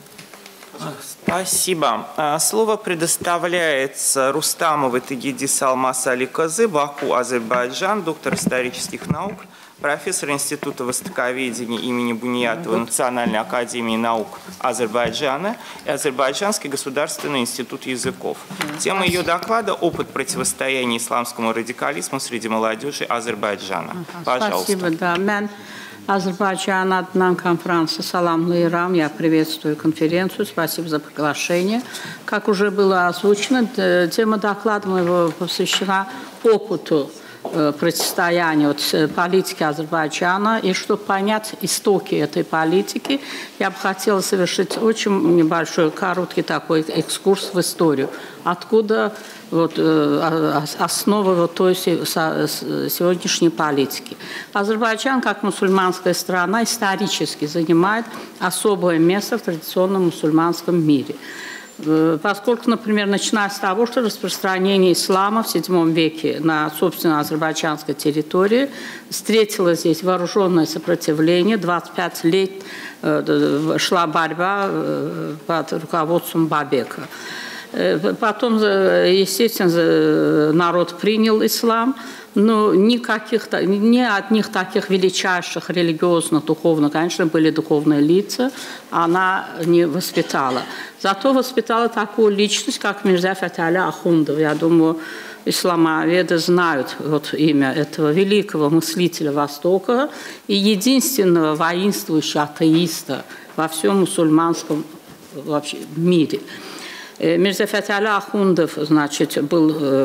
Спасибо. Слово предоставляется Рустамовой Тагидис Алмаз Али Козы, Баку, Азербайджан, доктор исторических наук, профессор Института востоковедения имени Буниятова Национальной академии наук Азербайджана и Азербайджанский государственный институт языков. Тема ее доклада – опыт противостояния исламскому радикализму среди молодежи Азербайджана. Пожалуйста. Спасибо, да. Азербайджан одна конференция «Саламлыйрам». Я приветствую конференцию. Спасибо за приглашение. Как уже было озвучено, тема доклада моего посвящена опыту противостояния политики Азербайджана. И чтобы понять истоки этой политики, я бы хотела совершить очень небольшой, короткий такой экскурс в историю. Откуда вот, основа вот той сегодняшней политики. Азербайджан, как мусульманская страна, исторически занимает особое место в традиционном мусульманском мире. Поскольку, например, начиная с того, что распространение ислама в VII веке на, собственно, азербайджанской территории встретило здесь вооруженное сопротивление, 25 лет шла борьба под руководством Бабека. Потом, естественно, народ принял ислам, но ни одних таких величайших религиозных, духовных, конечно, были духовные лица, она не воспитала. Зато воспитала такую личность, как Мирза Фатали Ахундов. Я думаю, исламоведы знают вот имя этого великого мыслителя Востока и единственного воинствующего атеиста во всем мусульманском вообще мире. Мирза Фатали Ахундов, значит, был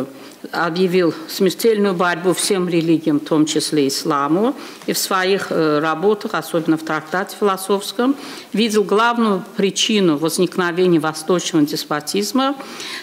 объявил смертельную борьбу всем религиям, в том числе исламу, и в своих работах, особенно в трактате философском, видел главную причину возникновения восточного деспотизма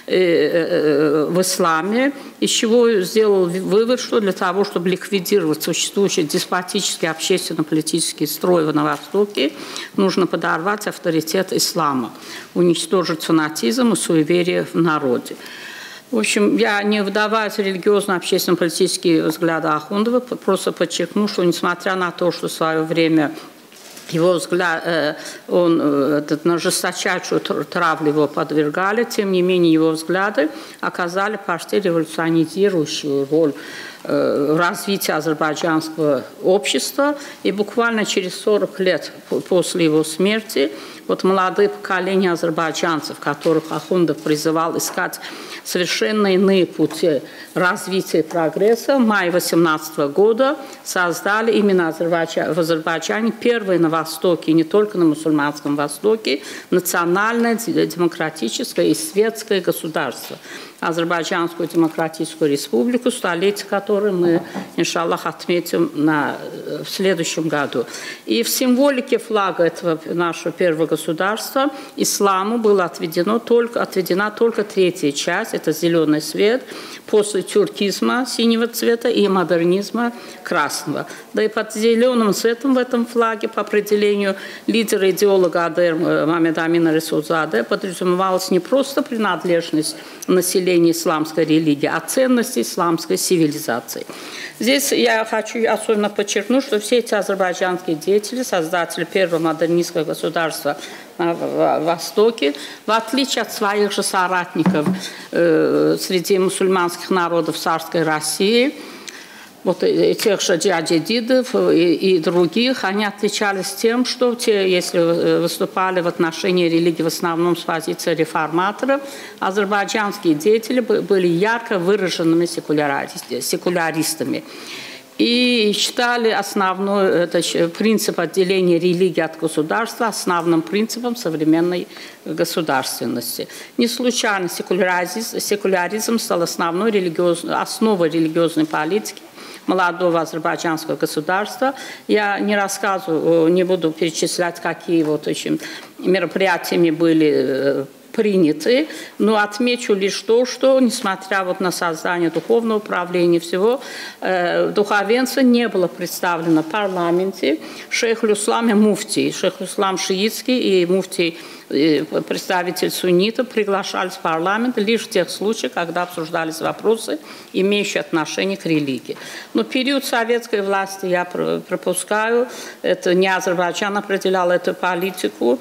в исламе, из чего сделал вывод, что для того, чтобы ликвидировать существующий деспотический общественно-политический строй на Востоке, нужно подорвать авторитет ислама, уничтожить фанатизм и суеверие в народе. В общем, я не вдаваюсь в религиозно-общественно-политические взгляды Ахундова, просто подчеркну, что несмотря на то, что в свое время его взгляд, он на жесточайшую травлю его подвергали, тем не менее его взгляды оказали почти революционизирующую роль в развитии азербайджанского общества. И буквально через 40 лет после его смерти вот молодые поколения азербайджанцев, которых Ахундов призывал искать совершенно иные пути развития и прогресса, в мае 2018 года создали именно в Азербайджане первое на Востоке, не только на мусульманском Востоке, национальное, демократическое и светское государство. Азербайджанскую демократическую республику, столетие которой мы, иншаллах, отметим в следующем году. И в символике флага этого нашего первого государства исламу была отведена только третья часть, это зеленый свет, после тюркизма синего цвета и модернизма красного. Да и под зеленым цветом в этом флаге, по определению лидера идеолога АДР Мамеда Амина Ресулзаде, подразумевалась не просто принадлежность населения исламской религии, а ценности исламской цивилизации. Здесь я хочу особенно подчеркнуть, что все эти азербайджанские деятели, создатели первого модернистского государства на Востоке, в отличие от своих же соратников среди мусульманских народов царской России, вот и тех же джадидидов и других, они отличались тем, что те, если выступали в отношении религии в основном с позиции реформаторов, азербайджанские деятели были ярко выраженными секуляристами. И считали основной принцип отделения религии от государства основным принципом современной государственности. Не случайно секуляризм стал основной основой религиозной политики молодого азербайджанского государства. Я не буду перечислять, какие вот очень мероприятиями были приняты, но отмечу лишь то, что, несмотря вот на создание духовного управления всего, духовенство не было представлено в парламенте. Шейх-ул-Ислам и муфтий, Шейх-ул-Ислам шиитский и муфтий, представитель суннитов, приглашались в парламент лишь в тех случаях, когда обсуждались вопросы, имеющие отношение к религии. Но период советской власти я пропускаю, это не Азербайджан определял эту политику,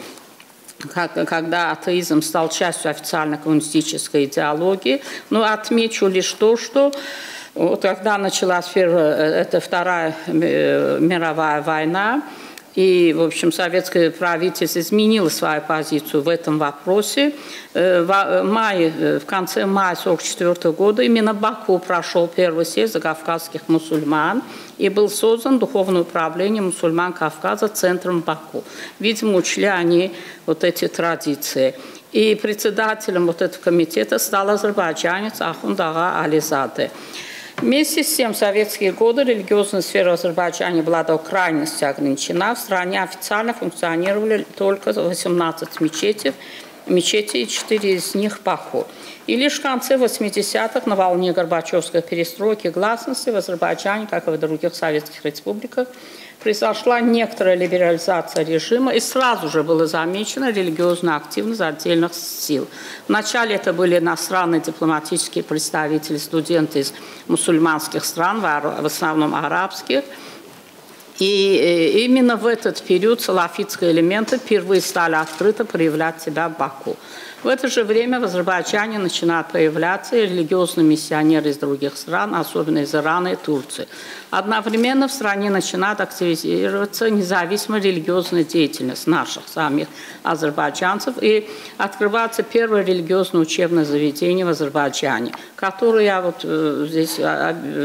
когда атеизм стал частью официальной коммунистической идеологии. Но отмечу лишь то, что вот когда началась Вторая мировая война, и, в общем, советское правительство изменило свою позицию в этом вопросе. В конце мая 1944 года именно в Баку прошел первый съезд закавказских мусульман, и был создан Духовное управление мусульман Кавказа центром Баку. Видимо, учли они вот эти традиции. И председателем вот этого комитета стал азербайджанец Ахунд ага Ализаде. Вместе с тем, в советские годы религиозная сфера в Азербайджане была до крайности ограничена. В стране официально функционировали только 18 мечетей, и 4 из них в Баку. И лишь в конце 80-х на волне Горбачевской перестройки гласности в Азербайджане, как и в других советских республиках, произошла некоторая либерализация режима, и сразу же была замечена религиозная активность отдельных сил. Вначале это были иностранные дипломатические представители, студенты из мусульманских стран, в основном арабских. И именно в этот период салафитские элементы впервые стали открыто проявлять себя в Баку. В это же время в Азербайджане начинают появляться религиозные миссионеры из других стран, особенно из Ирана и Турции. Одновременно в стране начинает активизироваться независимая религиозная деятельность наших самих азербайджанцев, и открывается первое религиозное учебное заведение в Азербайджане, которое я вот здесь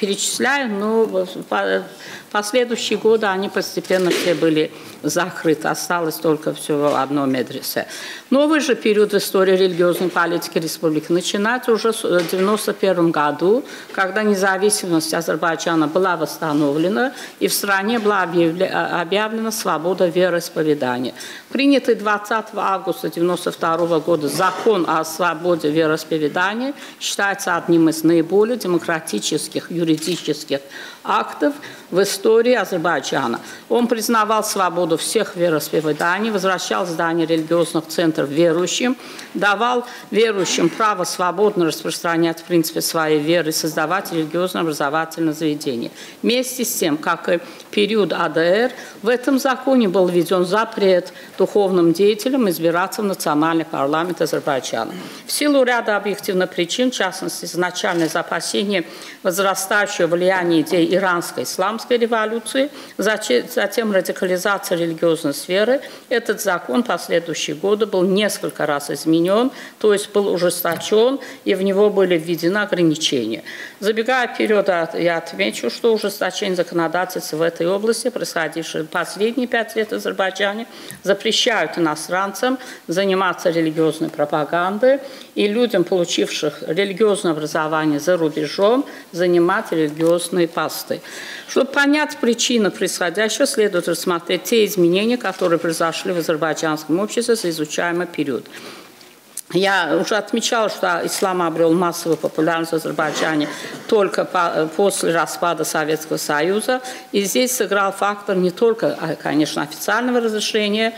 перечисляю, но в последующие годы они постепенно все были закрыты, осталось только всего одно медресе. Новый же период в истории религиозной политики республики начинается уже в 1991 году, когда независимость Азербайджана была восстановлена и в стране была объявлена свобода вероисповедания. Принятый 20 августа 1992 года закон о свободе вероисповедания считается одним из наиболее демократических юридических актов в истории Азербайджана. Он признавал свободу всех вероисповеданий, возвращал здания религиозных центров верующим, давал верующим право свободно распространять в принципе своей веры и создавать религиозно-образовательные заведения. Вместе с тем, как и период АДР, в этом законе был введен запрет духовным деятелям избираться в национальный парламент Азербайджана. В силу ряда объективных причин, в частности, изначальное опасение возрастающего влияния идей иранской исламской революции, затем радикализация религиозной сферы, этот закон в последующие годы был несколько раз изменен, то есть был ужесточен, и в него были введены ограничения. Забегая вперед, я отмечу, что ужесточение законодательства в этой области, происходившее последние 5 лет в Азербайджане, запрещают иностранцам заниматься религиозной пропагандой и людям, получивших религиозное образование за рубежом, занимать религиозные посты. Чтобы понять причины происходящего, следует рассмотреть те изменения, которые произошли в азербайджанском обществе за изучаемый период. Я уже отмечала, что ислам обрел массовую популярность в Азербайджане только после распада Советского Союза. И здесь сыграл фактор не только, конечно, официального разрешения,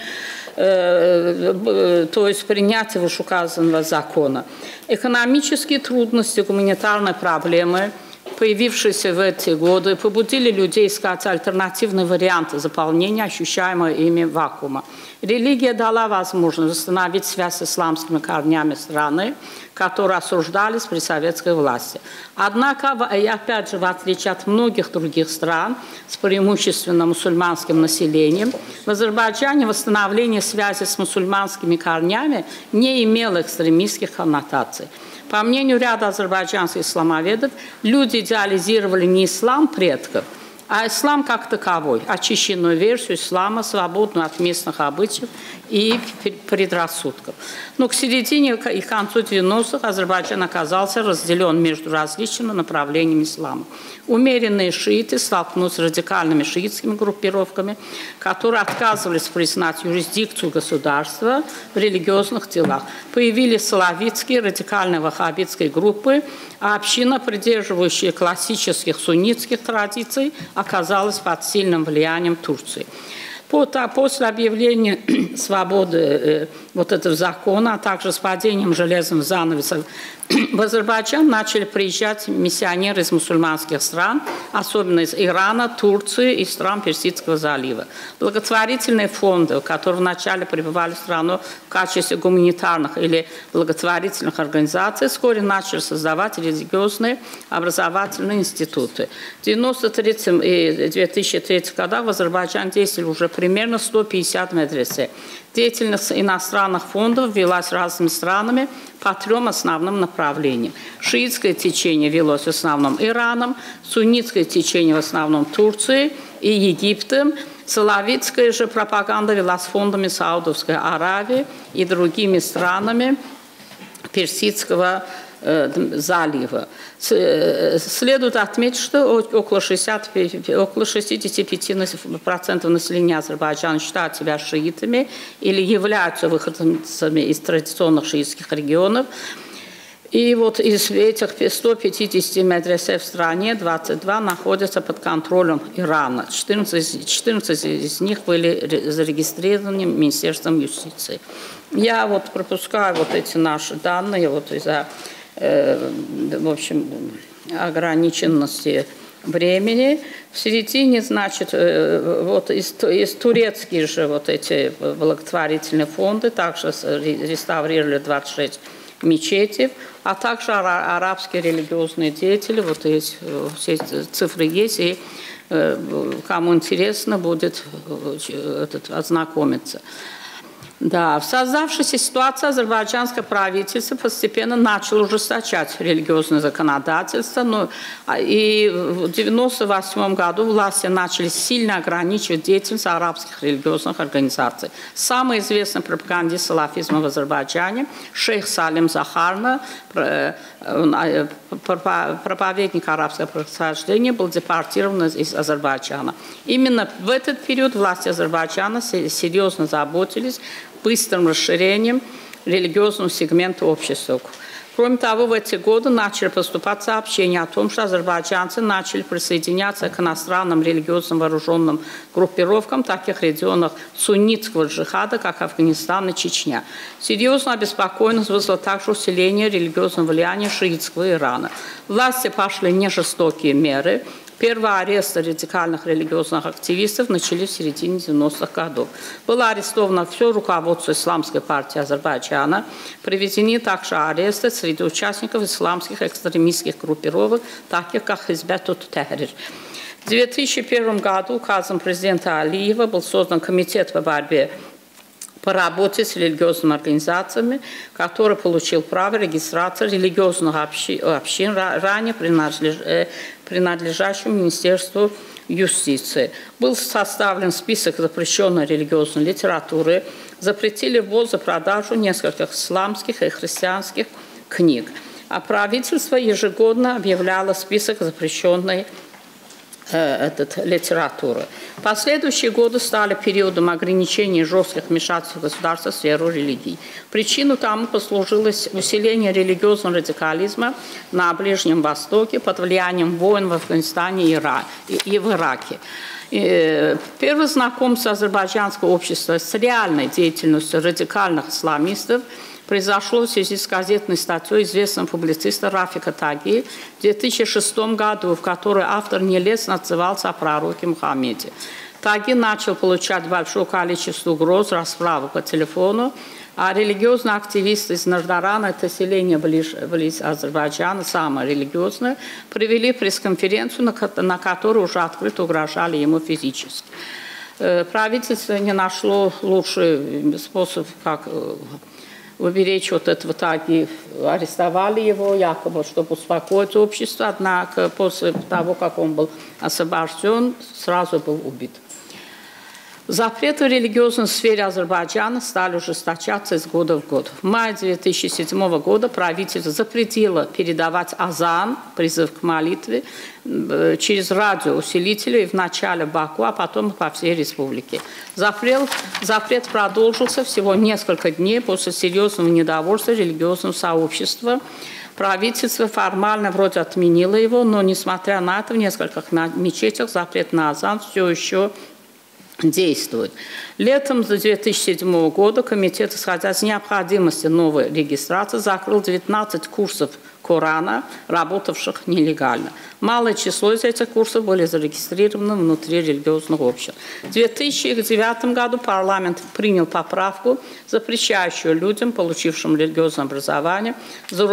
то есть принятия вышеуказанного закона. Экономические трудности, гуманитарные проблемы, появившиеся в эти годы, побудили людей искать альтернативные варианты заполнения ощущаемого ими вакуума. Религия дала возможность восстановить связь с исламскими корнями страны, которые осуждались при советской власти. Однако, и опять же, в отличие от многих других стран с преимущественно мусульманским населением, в Азербайджане восстановление связи с мусульманскими корнями не имело экстремистских коннотаций. По мнению ряда азербайджанских исламоведов, люди идеализировали не ислам предков, а ислам как таковой, очищенную версию ислама, свободную от местных обычаев и предрассудков. Но к середине и концу 90-х Азербайджан оказался разделен между различными направлениями ислама. Умеренные шииты столкнулись с радикальными шиитскими группировками, которые отказывались признать юрисдикцию государства в религиозных делах. Появились салавитские радикальные ваххабитские группы, а община, придерживающая классических суннитских традиций, оказалась под сильным влиянием Турции. После объявления свободы вот этого закона, а также с падением железных занавесов, в Азербайджан начали приезжать миссионеры из мусульманских стран, особенно из Ирана, Турции и стран Персидского залива. Благотворительные фонды, которые вначале пребывали в страну в качестве гуманитарных или благотворительных организаций, вскоре начали создавать религиозные образовательные институты. В 1993 и 2003 годах в Азербайджане действовали уже примерно 150 медресе. Деятельность иностранных фондов велась разными странами по 3 основным направлениям. Шиитское течение велось в основном Ираном, суннитское течение в основном Турцией и Египтом. Салавитская же пропаганда велась фондами Саудовской Аравии и другими странами Персидского залива. Следует отметить, что около 65% населения Азербайджана считают себя шиитами или являются выходцами из традиционных шиитских регионов. И вот из этих 150 медресе в стране 22 находятся под контролем Ирана. 14 из них были зарегистрированы Министерством юстиции. Я вот пропускаю вот эти наши данные вот из-за в общем, ограниченности времени. В середине, значит, вот из турецких же вот эти благотворительные фонды также реставрировали 26 мечетей, а также арабские религиозные деятели. Вот здесь все цифры есть, и кому интересно будет ознакомиться. Да, в создавшейся ситуации азербайджанское правительство постепенно начало ужесточать религиозное законодательство, и в 1998 году власти начали сильно ограничивать деятельность арабских религиозных организаций. Самый известный пропагандист салафизма в Азербайджане, шейх Салим Захарна, проповедник арабского происхождения, был депортирован из Азербайджана. Именно в этот период власти Азербайджана серьезно заботились быстрым расширением религиозного сегмента общества. Кроме того, в эти годы начали поступать сообщения о том, что азербайджанцы начали присоединяться к иностранным религиозным вооруженным группировкам в таких регионах суннитского джихада, как Афганистан и Чечня. Серьезную обеспокоенность вызвало также усиление религиозного влияния шиитского Ирана. Власти пошли нежестокие меры. Первые аресты радикальных религиозных активистов начались в середине 90-х годов. Было арестовано все руководство Исламской партии Азербайджана. Проведены также аресты среди участников исламских экстремистских группировок, таких как Хизбет ут-Тахрир. В 2001 году указом президента Алиева был создан комитет по борьбе по работе с религиозными организациями, который получил право регистрации религиозных общин, ранее принадлежащим Министерству юстиции. Был составлен список запрещенной религиозной литературы, запретили ввоз и продажу нескольких исламских и христианских книг, а правительство ежегодно объявляло список запрещенной литературы. Последующие годы стали периодом ограничений и жестких вмешательств государства в сферу религий. Причиной тому послужило усиление религиозного радикализма на Ближнем Востоке под влиянием войн в Афганистане и в Ираке. Первое знакомство азербайджанского общества с реальной деятельностью радикальных исламистов произошло в связи с газетной статьей известного публициста Рафика Таги в 2006 году, в которой автор нелестно отзывался о пророке Мухаммеде. Таги начал получать большое количество угроз, расправы по телефону, а религиозные активисты из Нардарана, это селение близ Азербайджана, самое религиозное, провели пресс-конференцию, на которой уже открыто угрожали ему физически. Правительство не нашло лучший способ, как уберечь вот этого Таги. Арестовали его, якобы, чтобы успокоить общество, однако после того, как он был освобожден, сразу был убит. Запреты в религиозной сфере Азербайджана стали ужесточаться из года в год. В мае 2007 года правительство запретило передавать азан, призыв к молитве, через радиоусилители вначале в Баку, а потом по всей республике. Запрет продолжился всего несколько дней после серьезного недовольства религиозного сообщества. Правительство формально вроде отменило его, но, несмотря на это, в нескольких мечетях запрет на азан все еще действует. Летом 2007 года комитет, исходя из необходимости новой регистрации, закрыл 19 курсов Корана, работавших нелегально. Малое число из этих курсов были зарегистрированы внутри религиозных обществ. В 2009 году парламент принял поправку, запрещающую людям, получившим религиозное образование, за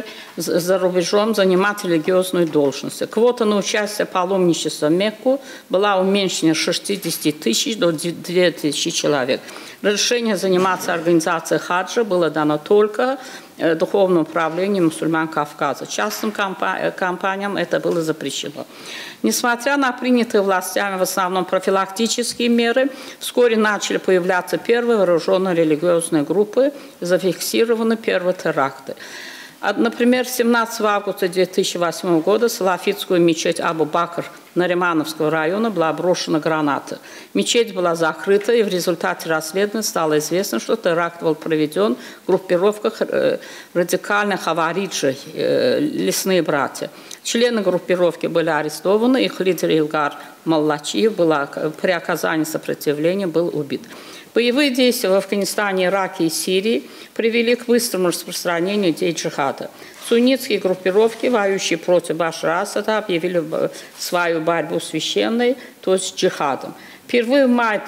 рубежом занимать религиозную должность. Квота на участие в паломничестве в Мекку была уменьшена с 60 тысяч до 2000 человек. Разрешение заниматься организацией хаджа было дано только Духовному управлению мусульман Кавказа. Частным компаниям это было запрещено. Несмотря на принятые властями в основном профилактические меры, вскоре начали появляться первые вооруженные религиозные группы, зафиксированы первые теракты. Например, 17 августа 2008 года салафитскую мечеть Абу-Бакр Наримановского района была брошена граната. Мечеть была закрыта, и в результате расследования стало известно, что теракт был проведен в группировках радикальных авариджей, лесные братья. Члены группировки были арестованы, их лидер Илгар Маллачиев при оказании сопротивления был убит. Боевые действия в Афганистане, Ираке и Сирии привели к быстрому распространению идей джихада. Суннитские группировки, воюющие против Башара Асада, объявили свою борьбу священной, то есть джихадом. Впервые в мае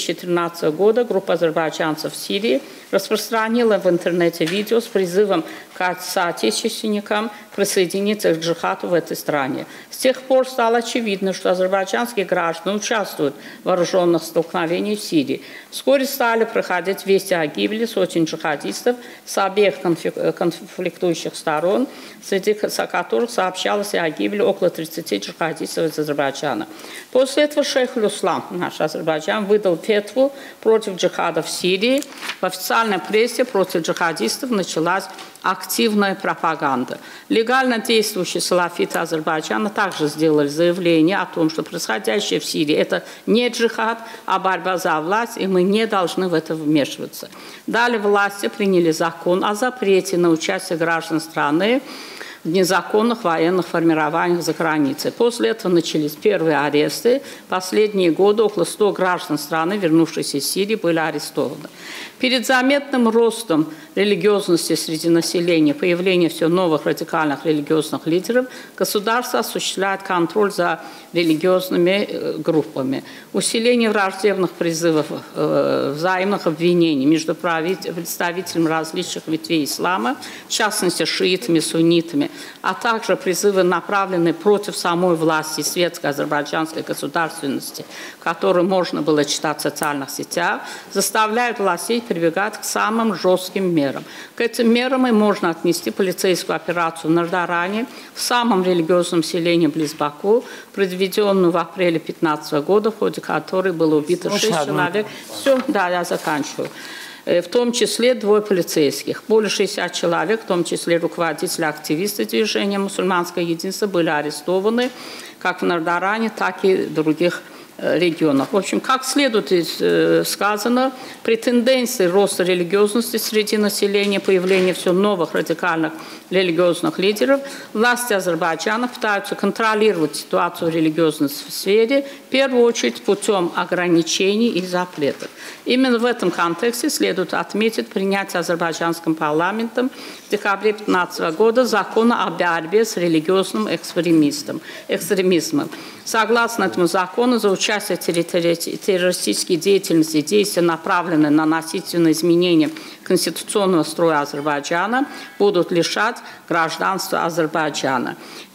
2013 года группа азербайджанцев в Сирии распространила в интернете видео с призывом соотечественникам присоединиться к джихаду в этой стране. С тех пор стало очевидно, что азербайджанские граждане участвуют в вооруженных столкновениях в Сирии. Вскоре стали проходить вести о гибели сотен джихадистов с обеих конфликтующих сторон, среди которых сообщалось и о гибели около 30 джихадистов из Азербайджана. После этого шейх Люслам, наш Азербайджан, выдал фетву против джихада в Сирии. В официальной прессе против джихадистов началась активная пропаганда. Легально действующие салафиты Азербайджана также сделали заявление о том, что происходящее в Сирии – это не джихад, а борьба за власть, и мы не должны в это вмешиваться. Далее власти приняли закон о запрете на участие граждан страны в незаконных военных формированиях за границей. После этого начались первые аресты. Последние годы около 100 граждан страны, вернувшихся из Сирии, были арестованы. Перед заметным ростом религиозности среди населения, появлением все новых радикальных религиозных лидеров, государство осуществляет контроль за религиозными группами. Усиление враждебных призывов, взаимных обвинений между представителями различных ветвей ислама, в частности шиитами, суннитами, а также призывы, направленные против самой власти светской азербайджанской государственности, которые можно было читать в социальных сетях, заставляют властей прибегать к самым жестким мерам. К этим мерам и можно отнести полицейскую операцию в Нардаране, в самом религиозном селении близ Баку, проведенную в апреле 2015 года, в ходе которой было убито 6 человек. Все, да, я заканчиваю. В том числе 2 полицейских. Более 60 человек, в том числе руководители, активисты движения «Мусульманское единство» были арестованы как в Нардаране, так и в других регионах. В общем, как следует из сказано, при тенденции роста религиозности среди населения, появления все новых радикальных религиозных лидеров, власти Азербайджана пытаются контролировать ситуацию в религиозной сфере, в первую очередь путем ограничений и запретов. Именно в этом контексте следует отметить принятие азербайджанским парламентом в декабре 2015 года закона о борьбе с религиозным экстремизмом. Согласно этому закону, за участие в террористической деятельности, действия, направленные на насильственное изменение конституционного строя Азербайджана, будут лишать гражданства Азербайджана.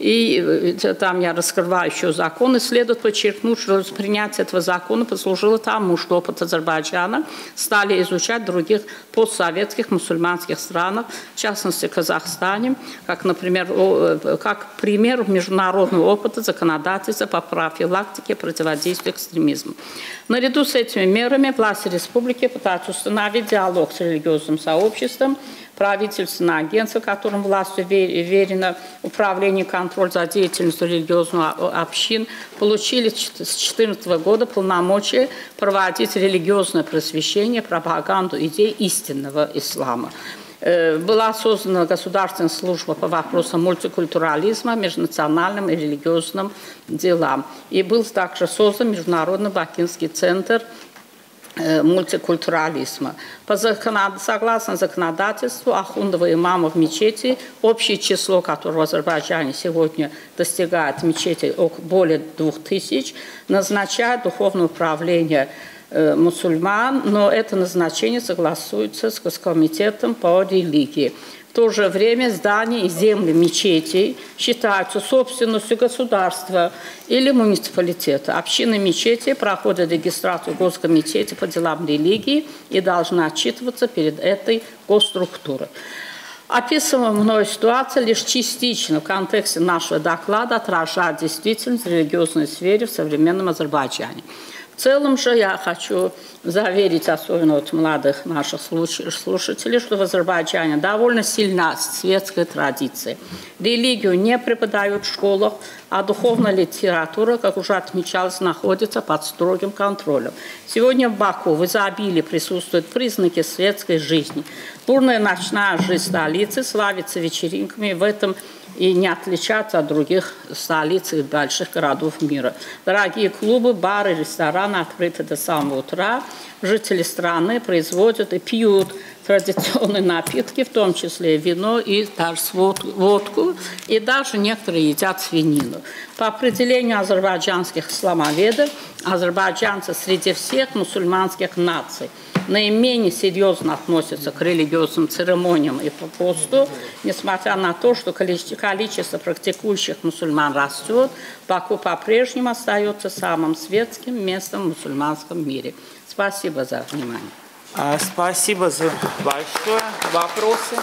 И там я раскрываю еще закон, и следует подчеркнуть, что принятие этого закона послужило тому, что опыт Азербайджана стали изучать в других постсоветских мусульманских странах, в частности в Казахстане, как, например, как пример международного опыта законодательства по профилактике противодействия экстремизму. Наряду с этими мерами власти республики пытаются установить диалог с религиозным сообществом, правительственное агентство, которым властью верено управление и контроль за деятельностью религиозных общин, получили с 2014 года полномочия проводить религиозное просвещение, пропаганду идей истинного ислама. Была создана государственная служба по вопросам мультикультурализма, межнациональным и религиозным делам. И был также создан Международный Бакинский центр мультикультурализма. Согласно законодательству, ахундов и имамов мечети, общее число, которое в Азербайджане сегодня достигает мечети более 2000, назначает духовное управление мусульман, но это назначение согласуется с Госкомитетом по религии. В то же время здания и земли мечетей считаются собственностью государства или муниципалитета. Общины мечети проходят регистрацию в Госкомитете по делам религии и должны отчитываться перед этой госструктурой. Описываемая мной ситуация лишь частично в контексте нашего доклада отражает действительность в религиозной сфере в современном Азербайджане. В целом же я хочу заверить, особенно вот молодых наших слушателей, что в Азербайджане довольно сильна светская традиция. Религию не преподают в школах, а духовная литература, как уже отмечалось, находится под строгим контролем. Сегодня в Баку в изобилии присутствуют признаки светской жизни. Бурная ночная жизнь столицы славится вечеринками, в этом и не отличаться от других столиц и больших городов мира. Дорогие клубы, бары, рестораны открыты до самого утра. Жители страны производят и пьют традиционные напитки, в том числе вино и даже водку, и даже некоторые едят свинину. По определению азербайджанских исламоведов, азербайджанцы среди всех мусульманских наций наименее серьезно относятся к религиозным церемониям и посту, несмотря на то, что количество практикующих мусульман растет, Баку по-прежнему остается самым светским местом в мусульманском мире. Спасибо за внимание. Спасибо за большое. Вопросы?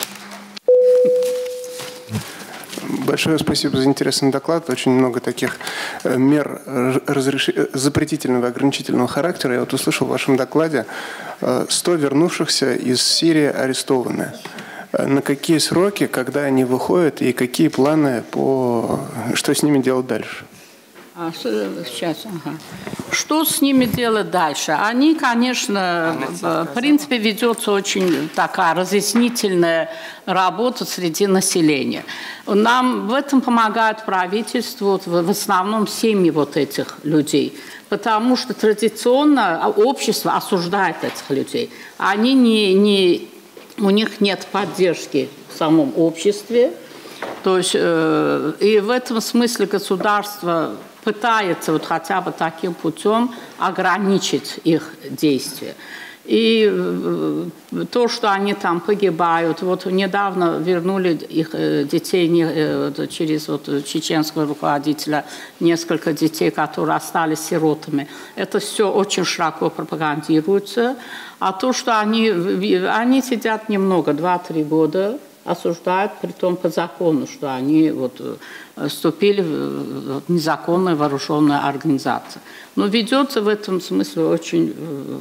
Большое спасибо за интересный доклад. Очень много таких мер запретительного и ограничительного характера. Я вот услышал в вашем докладе 100 вернувшихся из Сирии арестованы. На какие сроки, когда они выходят и какие планы что с ними делать дальше? Сейчас, ага. Что с ними делать дальше? Они, конечно, в принципе, ведется очень такая разъяснительная работа среди населения. Нам в этом помогает правительство, в основном семьи вот этих людей, потому что традиционно общество осуждает этих людей. У них нет поддержки в самом обществе. То есть, и в этом смысле государство пытается вот хотя бы таким путем ограничить их действия. И то, что они там погибают, вот недавно вернули их детей через чеченского руководителя, несколько детей, которые остались сиротами. Это все очень широко пропагандируется. А то, что они сидят немного, 2-3 года, осуждают, притом по закону, что они вступили в незаконную вооруженную организацию. Но ведется в этом смысле очень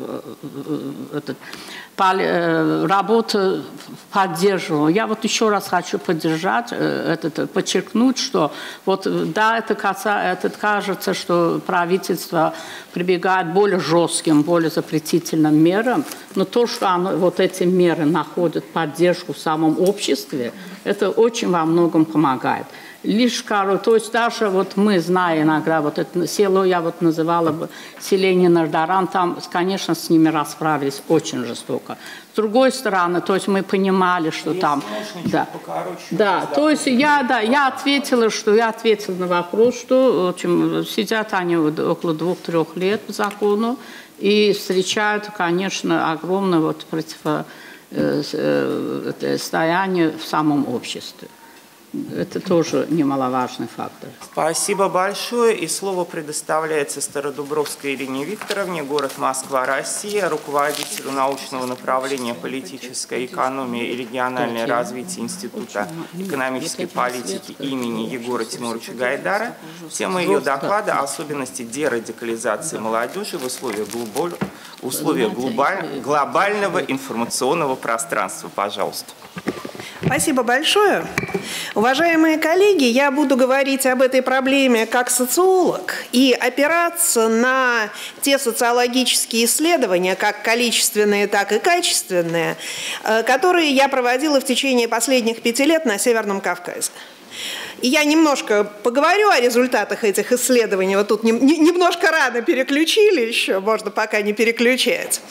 работа поддерживаемая. Я еще раз хочу подчеркнуть, что это кажется, что правительство прибегает более жестким, более запретительным мерам, но то, что эти меры находят поддержку в самом обществе, это очень во многом помогает. То есть даже мы знаем иногда, это село я называла селение Нардаран, там, конечно, с ними расправились очень жестоко. С другой стороны, то есть мы понимали, что там... Да, то есть я ответила на вопрос, что сидят они около 2-3 лет по закону и встречают, конечно, огромное противостояние в самом обществе. Это тоже немаловажный фактор. Спасибо большое. И слово предоставляется Стародубровской Ирине Викторовне, город Москва, Россия, руководителю научного направления политическая экономия и региональное развитие Института экономической политики имени Егора Тимуровича Гайдара. Тема ее доклада – особенности дерадикализации молодежи в условиях глобального информационного пространства. Пожалуйста. Спасибо большое. Уважаемые коллеги, я буду говорить об этой проблеме как социолог и опираться на те социологические исследования, как количественные, так и качественные, которые я проводила в течение последних 5 лет на Северном Кавказе. И я немножко поговорю о результатах этих исследований. Вот тут немножко рано переключили еще, можно пока не переключать.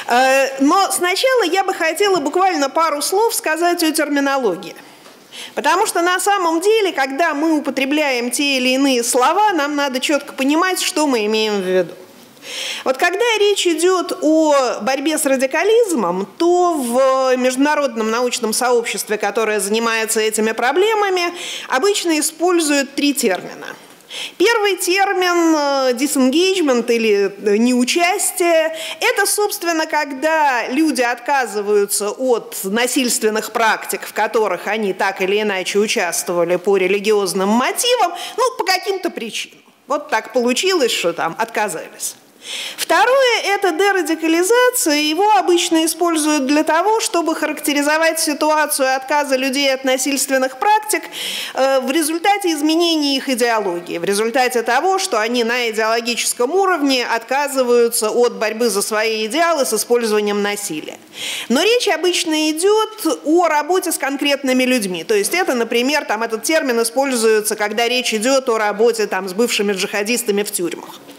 Но сначала я бы хотела буквально пару слов сказать о терминологии. Потому что на самом деле, когда мы употребляем те или иные слова, нам надо четко понимать, что мы имеем в виду. Вот когда речь идет о борьбе с радикализмом, то в международном научном сообществе, которое занимается этими проблемами, обычно используют 3 термина. Первый термин disengagement или неучастие – это, собственно, когда люди отказываются от насильственных практик, в которых они так или иначе участвовали по религиозным мотивам, по каким-то причинам. Вот так получилось, что там отказались. Второе – это дерадикализация. Его обычно используют для того, чтобы характеризовать ситуацию отказа людей от насильственных практик в результате изменения их идеологии, в результате того, что они на идеологическом уровне отказываются от борьбы за свои идеалы с использованием насилия. Но речь обычно идет о работе с конкретными людьми. То есть это, например, этот термин используется, когда речь идет о работе с бывшими джихадистами в тюрьмах.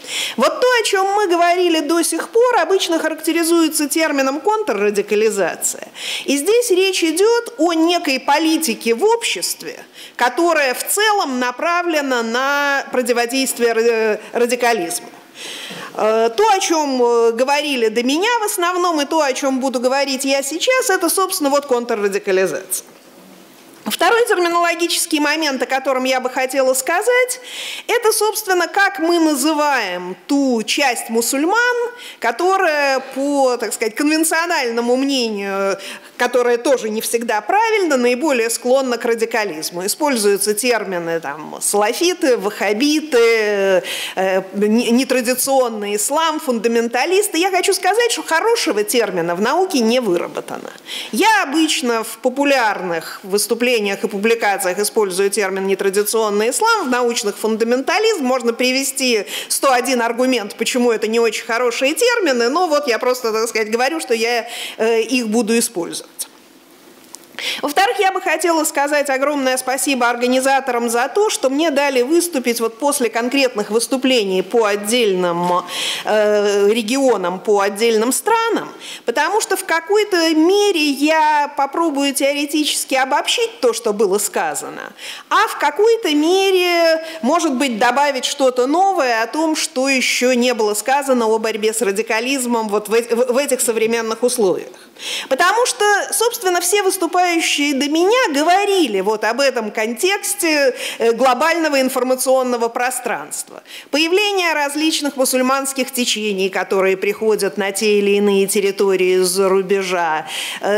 Вот то, о чем мы говорили до сих пор, обычно характеризуется термином контррадикализация. И здесь речь идет о некой политике в обществе, которая в целом направлена на противодействие радикализму. То, о чем говорили до меня в основном, и то, о чем буду говорить я сейчас, это, собственно, вот контррадикализация. Второй терминологический момент, о котором я бы хотела сказать, это, собственно, как мы называем ту часть мусульман, которая по, так сказать, конвенциональному мнению, которое тоже не всегда правильно, наиболее склонна к радикализму. Используются термины там, салафиты, ваххабиты, нетрадиционный ислам, фундаменталисты. Я хочу сказать, что хорошего термина в науке не выработано. Я обычно в популярных выступлениях и публикациях использую термин «нетрадиционный ислам», в научных фундаментализм. Можно привести 101 аргумент, почему это не очень хорошие термины, но вот я просто, так сказать, говорю, что я их буду использовать. Во-вторых, я бы хотела сказать огромное спасибо организаторам за то, что мне дали выступить вот после конкретных выступлений по отдельным регионам, по отдельным странам, потому что в какой-то мере я попробую теоретически обобщить то, что было сказано, а в какой-то мере, может быть, добавить что-то новое о том, что еще не было сказано о борьбе с радикализмом вот в этих современных условиях. Потому что, собственно, все выступающие до меня говорили вот об этом контексте глобального информационного пространства. Появление различных мусульманских течений, которые приходят на те или иные территории из-за рубежа,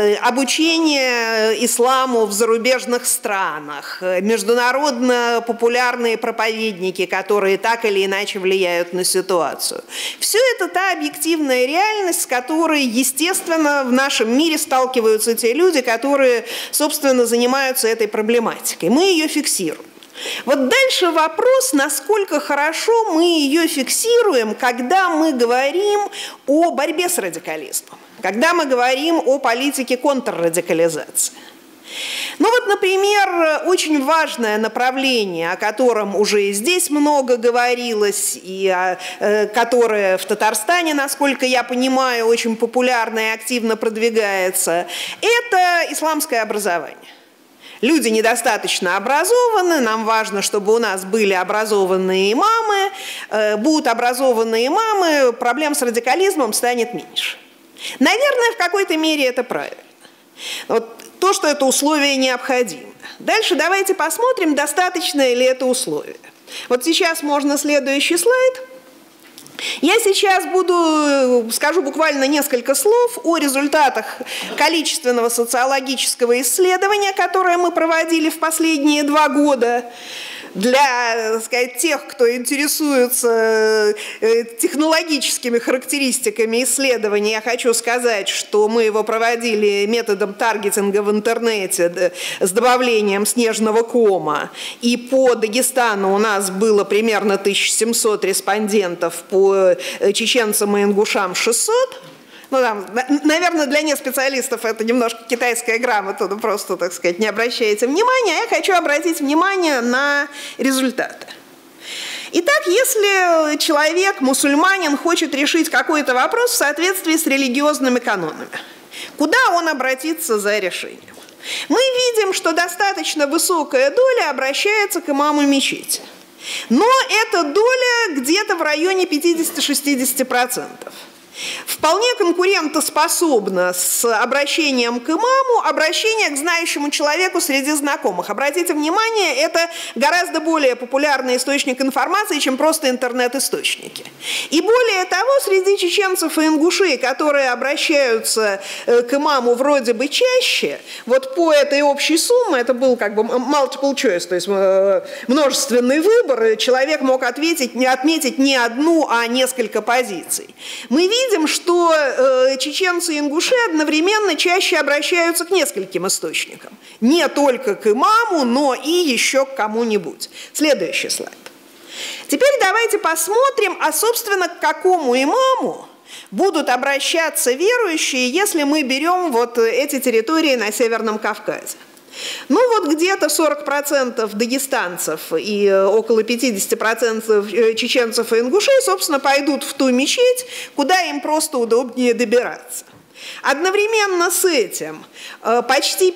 обучение исламу в зарубежных странах, международно популярные проповедники, которые так или иначе влияют на ситуацию. Все это та объективная реальность, с которой, естественно, в нашем мире сталкиваются те люди, которые, собственно, занимаются этой проблематикой. Мы ее фиксируем. Вот дальше вопрос, насколько хорошо мы ее фиксируем, когда мы говорим о борьбе с радикализмом, когда мы говорим о политике контррадикализации. Ну вот, например, очень важное направление, о котором уже и здесь много говорилось, и которое в Татарстане, насколько я понимаю, очень популярно и активно продвигается, это исламское образование. Люди недостаточно образованы, нам важно, чтобы у нас были образованные имамы, будут образованные имамы, проблем с радикализмом станет меньше. Наверное, в какой-то мере это правильно. Вот то, что это условие необходимо. Дальше давайте посмотрим, достаточно ли это условие. Вот сейчас можно следующий слайд. Я сейчас скажу буквально несколько слов о результатах количественного социологического исследования, которое мы проводили в последние 2 года. Для, так сказать, тех, кто интересуется технологическими характеристиками исследования, я хочу сказать, что мы его проводили методом таргетинга в интернете с добавлением снежного кома. И по Дагестану у нас было примерно 1700 респондентов, по чеченцам и ингушам 600. Ну, там, наверное, для неспециалистов это немножко китайская грамота, но просто, так сказать, не обращайте внимания. Я хочу обратить внимание на результаты. Итак, если человек, мусульманин, хочет решить какой-то вопрос в соответствии с религиозными канонами, куда он обратится за решением? Мы видим, что достаточно высокая доля обращается к имаму мечети. Но эта доля где-то в районе 50-60%. Вполне конкурентоспособно с обращением к имаму обращение к знающему человеку среди знакомых. Обратите внимание, это гораздо более популярный источник информации, чем просто интернет-источники. И более того, среди чеченцев и ингушей, которые обращаются к имаму вроде бы чаще, вот по этой общей сумме, это был как бы multiple choice, то есть множественный выбор, человек мог отметить не одну, а несколько позиций. Мы видим, что чеченцы и ингуши одновременно чаще обращаются к нескольким источникам. Не только к имаму, но и еще к кому-нибудь. Следующий слайд. Теперь давайте посмотрим, а собственно к какому имаму будут обращаться верующие, если мы берем вот эти территории на Северном Кавказе. Ну вот где-то 40% дагестанцев и около 50% чеченцев и ингушей, собственно, пойдут в ту мечеть, куда им просто удобнее добираться. Одновременно с этим почти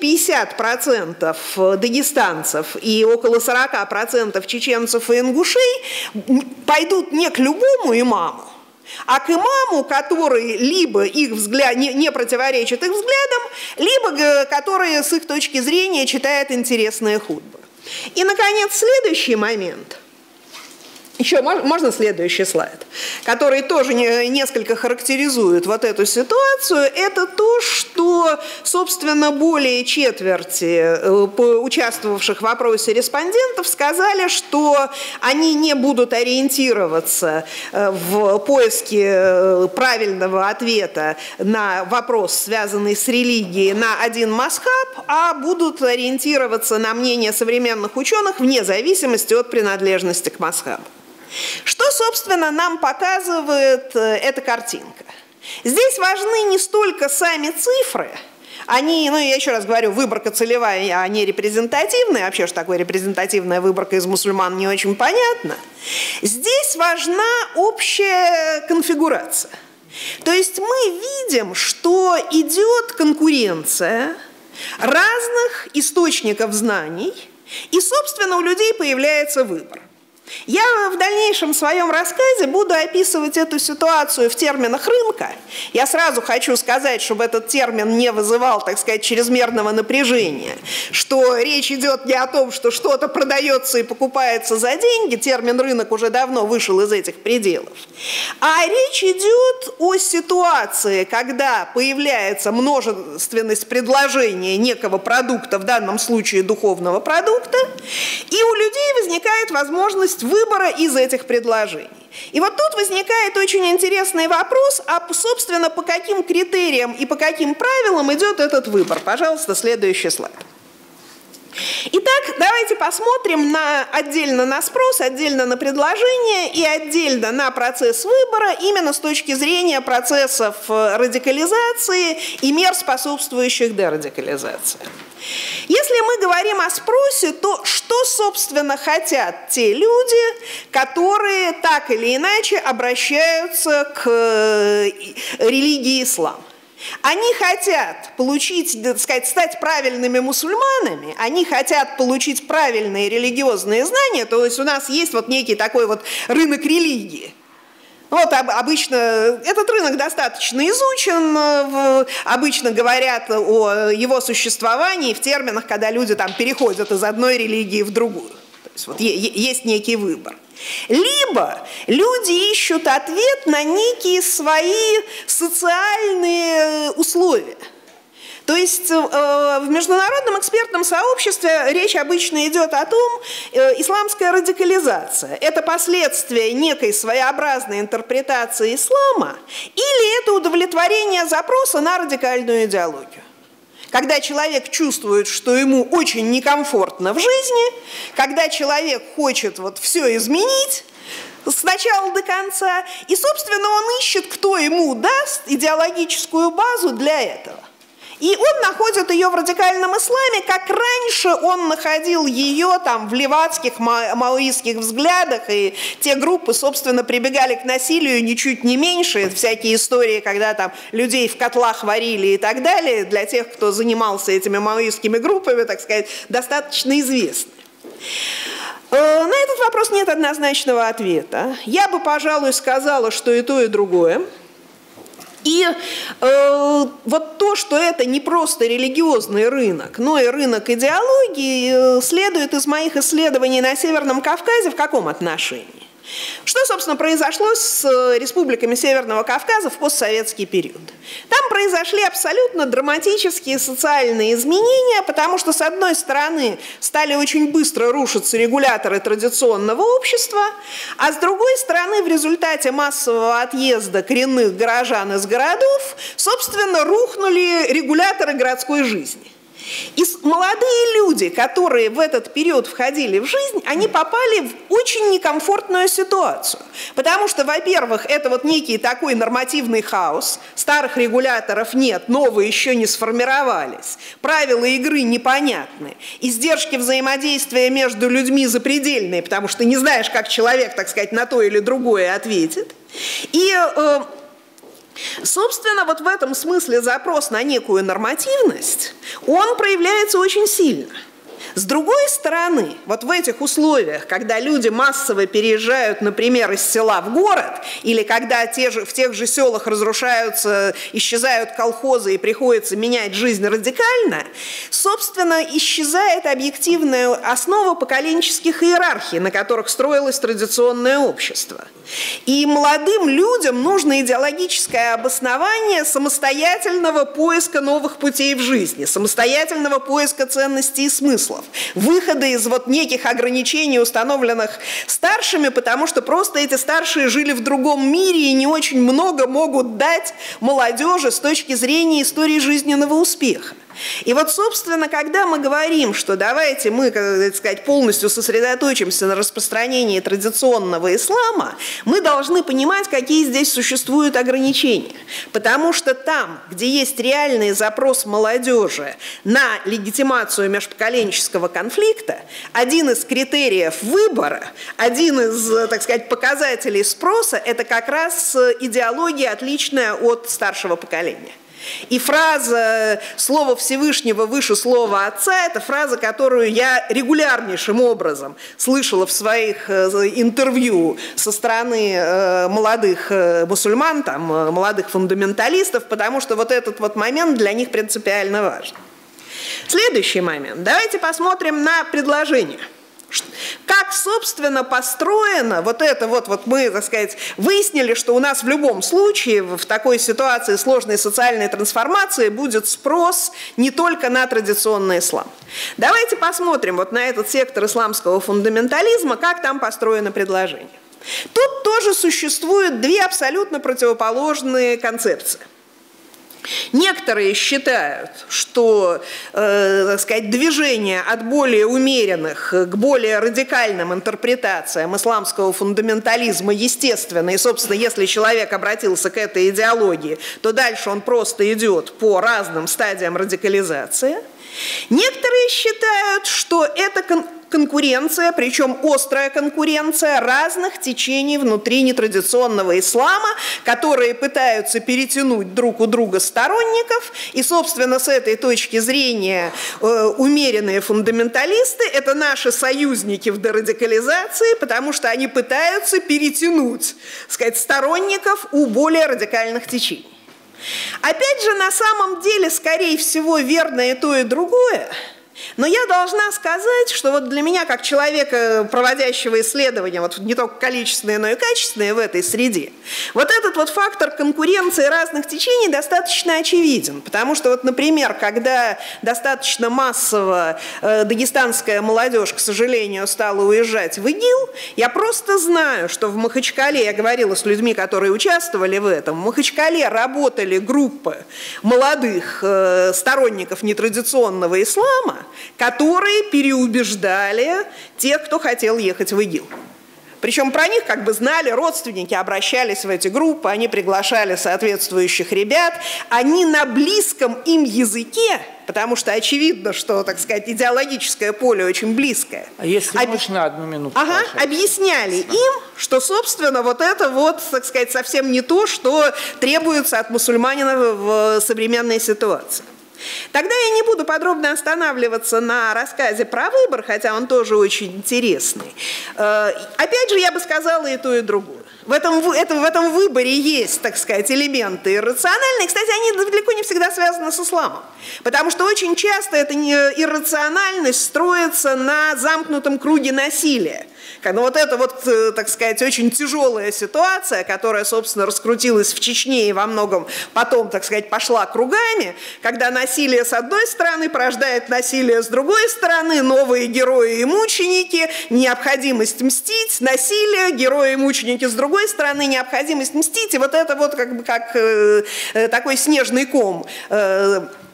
50% дагестанцев и около 40% чеченцев и ингушей пойдут не к любому имаму, а к имаму, который либо их взгляд не противоречит их взглядам, либо который с их точки зрения читает интересные хутбы. И, наконец, следующий момент. Еще можно следующий слайд, который тоже несколько характеризует вот эту ситуацию. Это то, что, собственно, более четверти участвовавших в вопросе респондентов сказали, что они не будут ориентироваться в поиске правильного ответа на вопрос, связанный с религией, на один мазхаб, а будут ориентироваться на мнение современных ученых вне зависимости от принадлежности к мазхабу. Что, собственно, нам показывает эта картинка? Здесь важны не столько сами цифры, они, ну я еще раз говорю, выборка целевая, а не репрезентативная, вообще что такое репрезентативная выборка из мусульман не очень понятно. Здесь важна общая конфигурация. То есть мы видим, что идет конкуренция разных источников знаний, и, собственно, у людей появляется выбор. Я в дальнейшем своем рассказе буду описывать эту ситуацию в терминах рынка. Я сразу хочу сказать, чтобы этот термин не вызывал, так сказать, чрезмерного напряжения, что речь идет не о том, что что-то продается и покупается за деньги, термин рынок уже давно вышел из этих пределов, а речь идет о ситуации, когда появляется множественность предложения некого продукта, в данном случае духовного продукта, и у людей возникает возможность выбора из этих предложений. И вот тут возникает очень интересный вопрос, а, собственно, по каким критериям и по каким правилам идет этот выбор. Пожалуйста, следующий слайд. Итак, давайте посмотрим отдельно на спрос, отдельно на предложение и отдельно на процесс выбора именно с точки зрения процессов радикализации и мер, способствующих дерадикализации. Если мы говорим о спросе, то что, собственно, хотят те люди, которые так или иначе обращаются к религии ислам? Они хотят получить, так сказать, стать правильными мусульманами, они хотят получить правильные религиозные знания, то есть у нас есть вот некий такой вот рынок религии. Вот обычно этот рынок достаточно изучен, обычно говорят о его существовании в терминах, когда люди там переходят из одной религии в другую. То есть вот есть некий выбор. Либо люди ищут ответ на некие свои социальные условия. То есть в международном экспертном сообществе речь обычно идет о том, исламская радикализация – это последствия некой своеобразной интерпретации ислама или это удовлетворение запроса на радикальную идеологию. Когда человек чувствует, что ему очень некомфортно в жизни, когда человек хочет вот все изменить с начала до конца, и, собственно, он ищет, кто ему даст идеологическую базу для этого. И он находит ее в радикальном исламе, как раньше он находил ее там в левацких, маоистских взглядах, и те группы, собственно, прибегали к насилию ничуть не меньше, всякие истории, когда там людей в котлах варили и так далее, для тех, кто занимался этими маоистскими группами, так сказать, достаточно известны. На этот вопрос нет однозначного ответа. Я бы, пожалуй, сказала, что и то, и другое. И вот то, что это не просто религиозный рынок, но и рынок идеологии, следует из моих исследований на Северном Кавказе в каком отношении? Что, собственно, произошло с республиками Северного Кавказа в постсоветский период? Там произошли абсолютно драматические социальные изменения, потому что, с одной стороны, стали очень быстро рушиться регуляторы традиционного общества, а с другой стороны, в результате массового отъезда коренных горожан из городов, собственно, рухнули регуляторы городской жизни. И молодые люди, которые в этот период входили в жизнь, они попали в очень некомфортную ситуацию. Потому что, во-первых, это вот некий такой нормативный хаос, старых регуляторов нет, новые еще не сформировались, правила игры непонятны, издержки взаимодействия между людьми запредельные, потому что не знаешь, как человек, так сказать, на то или другое ответит. И собственно, вот в этом смысле запрос на некую нормативность, он проявляется очень сильно. С другой стороны, вот в этих условиях, когда люди массово переезжают, например, из села в город, или когда в тех же селах разрушаются, исчезают колхозы и приходится менять жизнь радикально, собственно, исчезает объективная основа поколенческих иерархий, на которых строилось традиционное общество. И молодым людям нужно идеологическое обоснование самостоятельного поиска новых путей в жизни, самостоятельного поиска ценностей и смыслов, выхода из вот неких ограничений, установленных старшими, потому что просто эти старшие жили в другом мире и не очень много могут дать молодежи с точки зрения истории жизненного успеха. И вот, собственно, когда мы говорим, что давайте мы, так сказать, полностью сосредоточимся на распространении традиционного ислама, мы должны понимать, какие здесь существуют ограничения. Потому что там, где есть реальный запрос молодежи на легитимацию межпоколенческого конфликта, один из критериев выбора, один из, так сказать, показателей спроса – это как раз идеология, отличная от старшего поколения. И фраза «слово Всевышнего выше слова Отца» – это фраза, которую я регулярнейшим образом слышала в своих интервью со стороны молодых мусульман, там, молодых фундаменталистов, потому что вот этот вот момент для них принципиально важен. Следующий момент. Давайте посмотрим на предложение. Как, собственно, построено вот это вот мы, так сказать, выяснили, что у нас в любом случае в такой ситуации сложной социальной трансформации будет спрос не только на традиционный ислам. Давайте посмотрим вот на этот сектор исламского фундаментализма, как там построено предложение. Тут тоже существуют две абсолютно противоположные концепции. Некоторые считают, что, так сказать, движение от более умеренных к более радикальным интерпретациям исламского фундаментализма естественно, и, собственно, если человек обратился к этой идеологии, то дальше он просто идет по разным стадиям радикализации. Некоторые считают, что это конкуренция, причем острая конкуренция разных течений внутри нетрадиционного ислама, которые пытаются перетянуть друг у друга сторонников. И, собственно, с этой точки зрения умеренные фундаменталисты – это наши союзники в дерадикализации, потому что они пытаются перетянуть, так сказать, сторонников у более радикальных течений. Опять же, на самом деле, скорее всего, верно и то, и другое. Но я должна сказать, что вот для меня, как человека, проводящего исследования, вот не только количественные, но и качественные в этой среде, вот этот вот фактор конкуренции разных течений достаточно очевиден. Потому что, вот, например, когда достаточно массово дагестанская молодежь, к сожалению, стала уезжать в ИГИЛ, я просто знаю, что в Махачкале, я говорила с людьми, которые участвовали в этом, в Махачкале работали группы молодых сторонников нетрадиционного ислама, которые переубеждали тех, кто хотел ехать в ИГИЛ. Причем про них как бы знали, родственники обращались в эти группы, они приглашали соответствующих ребят, они на близком им языке, потому что очевидно, что, так сказать, идеологическое поле очень близкое. А если можно, одну минуту. Ага, объясняли им, что, собственно, вот это вот, так сказать, совсем не то, что требуется от мусульманина в современной ситуации. Тогда я не буду подробно останавливаться на рассказе про выбор, хотя он тоже очень интересный. Опять же, я бы сказала и то, и другое. В этом выборе есть, так сказать, элементы иррациональные. Кстати, они далеко не всегда связаны с исламом. Потому что очень часто эта иррациональность строится на замкнутом круге насилия. Когда вот эта вот, так сказать, очень тяжелая ситуация, которая, собственно, раскрутилась в Чечне и во многом потом, так сказать, пошла кругами, когда насилие с одной стороны порождает насилие с другой стороны, новые герои и мученики, необходимость мстить, насилие, герои и мученики с другой стороны, необходимость мстить, и вот это вот как бы как такой снежный ком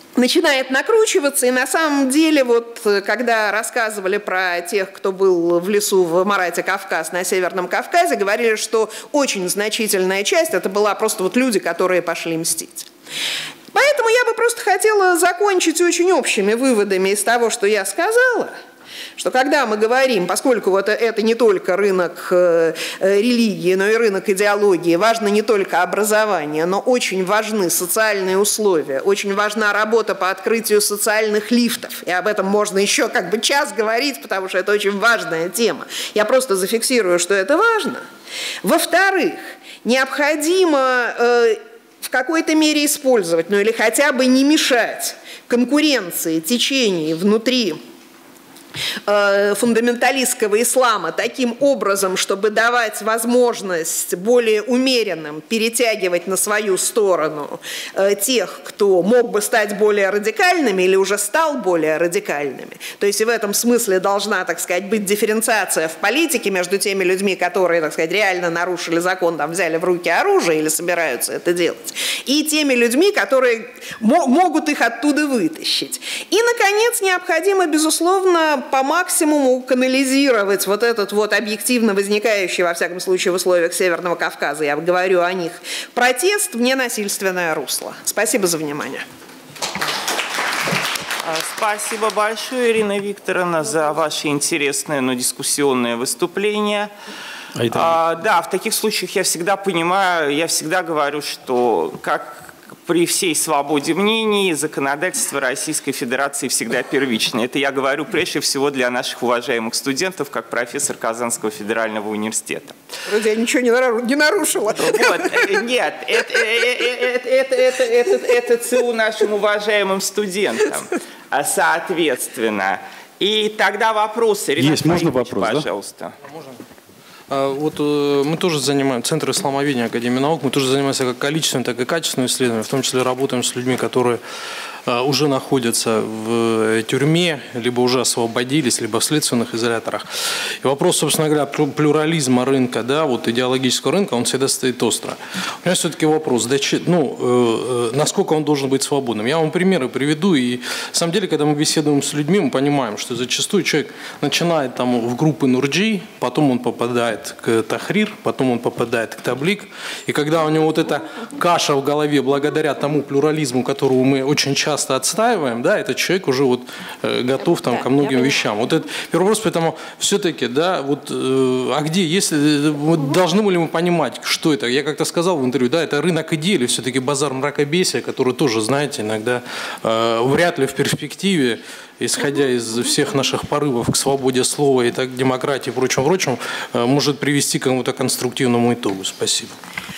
начинает накручиваться, и на самом деле, вот когда рассказывали про тех, кто был в лесу в Марате Кавказ, на Северном Кавказе, говорили, что очень значительная часть это была просто вот люди, которые пошли мстить. Поэтому я бы просто хотела закончить очень общими выводами из того, что я сказала, что когда мы говорим, поскольку вот это не только рынок религии, но и рынок идеологии, важно не только образование, но очень важны социальные условия, очень важна работа по открытию социальных лифтов, и об этом можно еще как бы час говорить, потому что это очень важная тема. Я просто зафиксирую, что это важно. Во-вторых, необходимо в какой-то мере использовать, ну или хотя бы не мешать конкуренции течений внутри фундаменталистского ислама таким образом, чтобы давать возможность более умеренным перетягивать на свою сторону тех, кто мог бы стать более радикальными или уже стал более радикальными. То есть и в этом смысле должна, так сказать, быть дифференциация в политике между теми людьми, которые, так сказать, реально нарушили закон, там, взяли в руки оружие или собираются это делать, и теми людьми, которые могут их оттуда вытащить. И, наконец, необходимо, безусловно, по максимуму канализировать вот этот вот объективно возникающий, во всяком случае, в условиях Северного Кавказа, я говорю о них, протест в ненасильственное русло. Спасибо за внимание. Спасибо большое, Ирина Викторовна, за ваше интересное, но дискуссионное выступление. Да, в таких случаях я всегда понимаю, я всегда говорю, что как при всей свободе мнений законодательство Российской Федерации всегда первично. Это я говорю прежде всего для наших уважаемых студентов, как профессор Казанского федерального университета. Вроде я ничего не нарушила. Вот, нет, это ЦУ нашим уважаемым студентам, соответственно. И тогда вопросы. Есть, можно вопрос, пожалуйста. Вот мы тоже занимаем, Центр исламоведения Академии наук, мы тоже занимаемся как количественным, так и качественным исследованием, в том числе работаем с людьми, которые уже находятся в тюрьме, либо уже освободились, либо в следственных изоляторах. И вопрос, собственно говоря, плюрализма рынка, да, вот идеологического рынка, он всегда стоит остро. У меня все-таки вопрос, насколько он должен быть свободным. Я вам примеры приведу, и на самом деле, когда мы беседуем с людьми, мы понимаем, что зачастую человек начинает там в группы Нурджи, потом он попадает к Тахрир, потом он попадает к Таблик, и когда у него вот эта каша в голове, благодаря тому плюрализму, которого мы очень часто отстаиваем, да, этот человек уже вот готов там ко многим вещам. Вот это первый вопрос, поэтому все-таки, да, вот, а где, если, должны ли мы понимать, что это? Я как-то сказал в интервью, да, это рынок идей или все-таки базар мракобесия, который тоже, знаете, иногда вряд ли в перспективе, исходя из всех наших порывов к свободе слова и так, демократии и прочим, может привести к какому-то конструктивному итогу. Спасибо.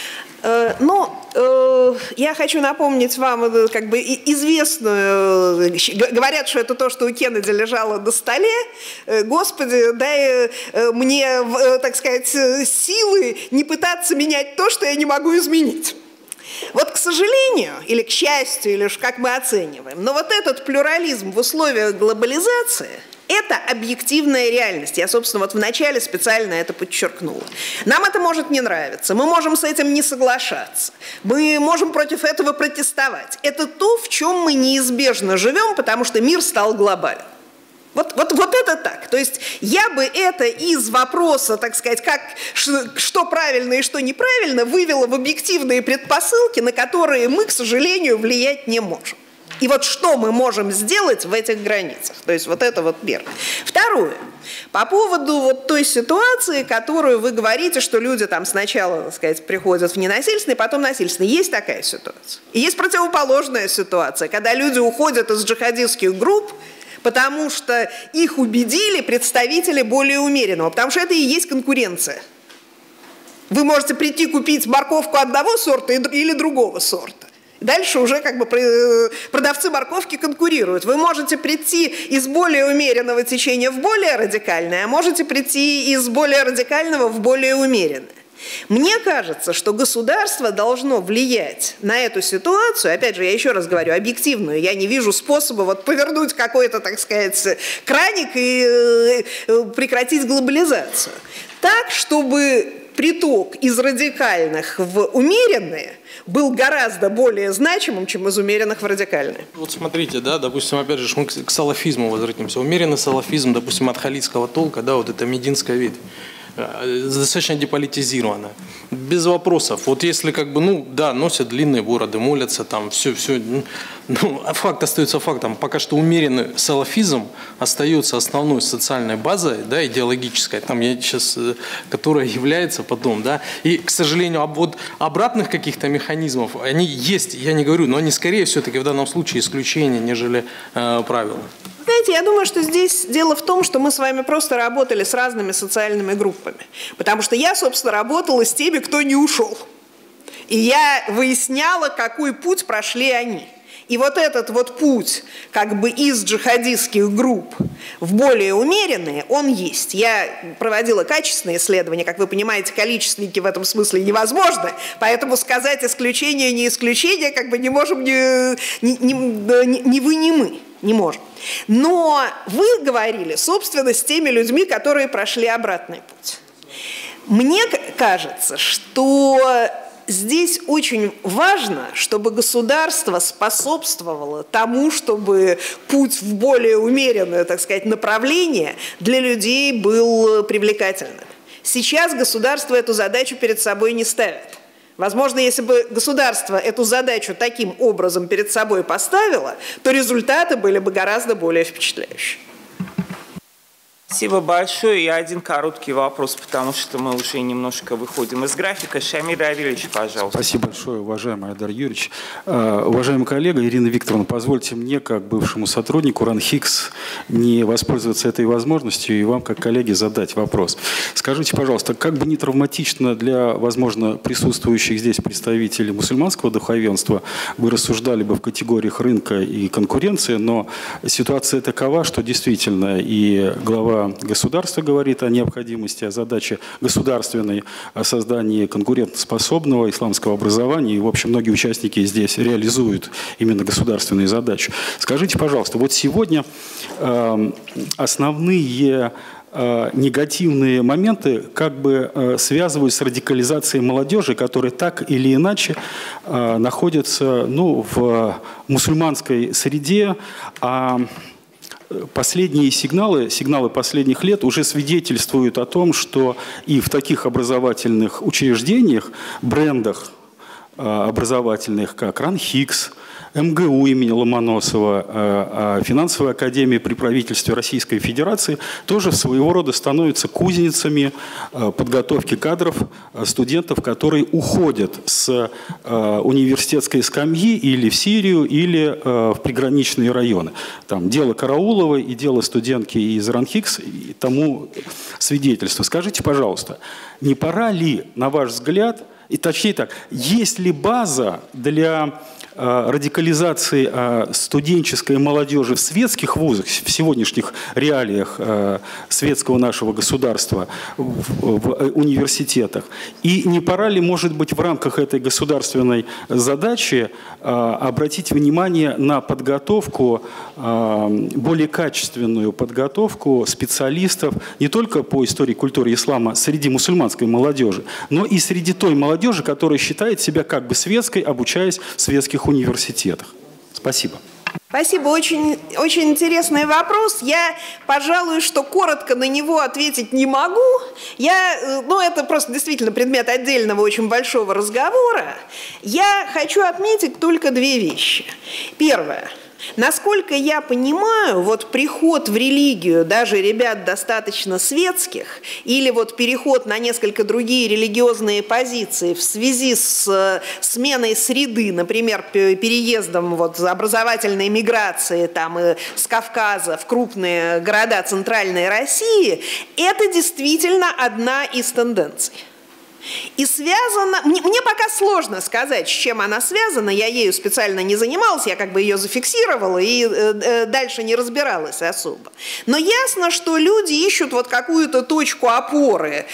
Я хочу напомнить вам как бы известную, говорят, что это то, что у Кеннеди лежало на столе. Господи, дай мне, так сказать, силы не пытаться менять то, что я не могу изменить. Вот, к сожалению, или к счастью, или как мы оцениваем, но вот этот плюрализм в условиях глобализации – это объективная реальность. Я, собственно, вот вначале специально это подчеркнула. Нам это может не нравиться, мы можем с этим не соглашаться, мы можем против этого протестовать. Это то, в чем мы неизбежно живем, потому что мир стал глобальным. Вот это так. То есть я бы это из вопроса, так сказать, что правильно и что неправильно, вывела в объективные предпосылки, на которые мы, к сожалению, влиять не можем. И вот что мы можем сделать в этих границах? То есть вот это вот первое. Второе. По поводу вот той ситуации, которую вы говорите, что люди там сначала, так сказать, приходят в ненасильственный, потом насильственный. Есть такая ситуация. И есть противоположная ситуация, когда люди уходят из джихадистских групп, потому что их убедили представители более умеренного, потому что это и есть конкуренция. Вы можете прийти купить морковку одного сорта или другого сорта. Дальше уже как бы продавцы морковки конкурируют. Вы можете прийти из более умеренного течения в более радикальное, а можете прийти из более радикального в более умеренное. Мне кажется, что государство должно влиять на эту ситуацию, опять же, я еще раз говорю, объективную, я не вижу способа вот повернуть какой-то, так сказать, краник и прекратить глобализацию. Так, чтобы приток из радикальных в умеренные был гораздо более значимым, чем из умеренных в радикальные. Вот смотрите, да, допустим, опять же, мы к салафизму возвратимся. Умеренный салафизм, допустим, от халидского толка, да, вот это мединская ветвь, достаточно деполитизировано, без вопросов. Вот если как бы, ну, да, носят длинные бороды, молятся там, все, ну, а факт остается фактом. Пока что умеренный салафизм остается основной социальной базой, да, идеологической, там я сейчас, которая является потом, да, и, к сожалению, вот обратных каких-то механизмов, они есть, я не говорю, но они скорее все-таки в данном случае исключения, нежели правила. Знаете, я думаю, что здесь дело в том, что мы с вами просто работали с разными социальными группами. Потому что я, собственно, работала с теми, кто не ушел. И я выясняла, какой путь прошли они. И вот этот вот путь как бы из джихадистских групп в более умеренные, он есть. Я проводила качественные исследования, как вы понимаете, количественники в этом смысле невозможно, поэтому сказать исключение, не исключение, как бы не можем ни вы, ни мы. Не можем. Но вы говорили, собственно, с теми людьми, которые прошли обратный путь. Мне кажется, что здесь очень важно, чтобы государство способствовало тому, чтобы путь в более умеренное, так сказать, направление для людей был привлекательным. Сейчас государство эту задачу перед собой не ставит. Возможно, если бы государство эту задачу таким образом перед собой поставило, то результаты были бы гораздо более впечатляющие. Спасибо большое. И один короткий вопрос, потому что мы уже немножко выходим из графика. Шамиль Равильевич, пожалуйста. Спасибо большое, уважаемый Айдар Юрьевич. Уважаемый коллега Ирина Викторовна, позвольте мне, как бывшему сотруднику РАНХИКС, не воспользоваться этой возможностью и вам, как коллеге, задать вопрос. Скажите, пожалуйста, как бы не травматично для, возможно, присутствующих здесь представителей мусульманского духовенства, вы рассуждали бы в категориях рынка и конкуренции, но ситуация такова, что действительно и глава государства говорит о необходимости, о задаче государственной, о создании конкурентоспособного исламского образования. И, в общем, многие участники здесь реализуют именно государственные задачи. Скажите, пожалуйста, вот сегодня основные негативные моменты как бы связывают с радикализацией молодежи, которая так или иначе находится, ну, в мусульманской среде, последние сигналы последних лет уже свидетельствуют о том, что и в таких образовательных учреждениях, брендах образовательных, как РАНХИКС, МГУ имени Ломоносова, финансовая академия при правительстве Российской Федерации тоже своего рода становятся кузницами подготовки кадров, студентов, которые уходят с университетской скамьи или в Сирию, или в приграничные районы. Там дело Карауловой и дело студентки из РАНХИКС и тому свидетельство. Скажите, пожалуйста, не пора ли, на ваш взгляд, и точнее так, есть ли база для радикализации студенческой молодежи в светских вузах, в сегодняшних реалиях светского нашего государства, в университетах? И не пора ли, может быть, в рамках этой государственной задачи обратить внимание на подготовку, более качественную подготовку специалистов не только по истории, культуре ислама среди мусульманской молодежи, но и среди той молодежи, которая считает себя как бы светской, обучаясь в светских университетах? Спасибо. Спасибо. Очень интересный вопрос. Я, пожалуй, что коротко на него ответить не могу. Это просто действительно предмет отдельного очень большого разговора. Я хочу отметить только две вещи. Первое. Насколько я понимаю, вот приход в религию даже ребят достаточно светских или вот переход на несколько другие религиозные позиции в связи с сменой среды, например, переездом вот образовательной миграции там, с Кавказа в крупные города Центральной России, это действительно одна из тенденций. И связано, мне пока сложно сказать, с чем она связана, я ею специально не занималась, я как бы ее зафиксировала и дальше не разбиралась особо. Но ясно, что люди ищут вот какую-то точку опоры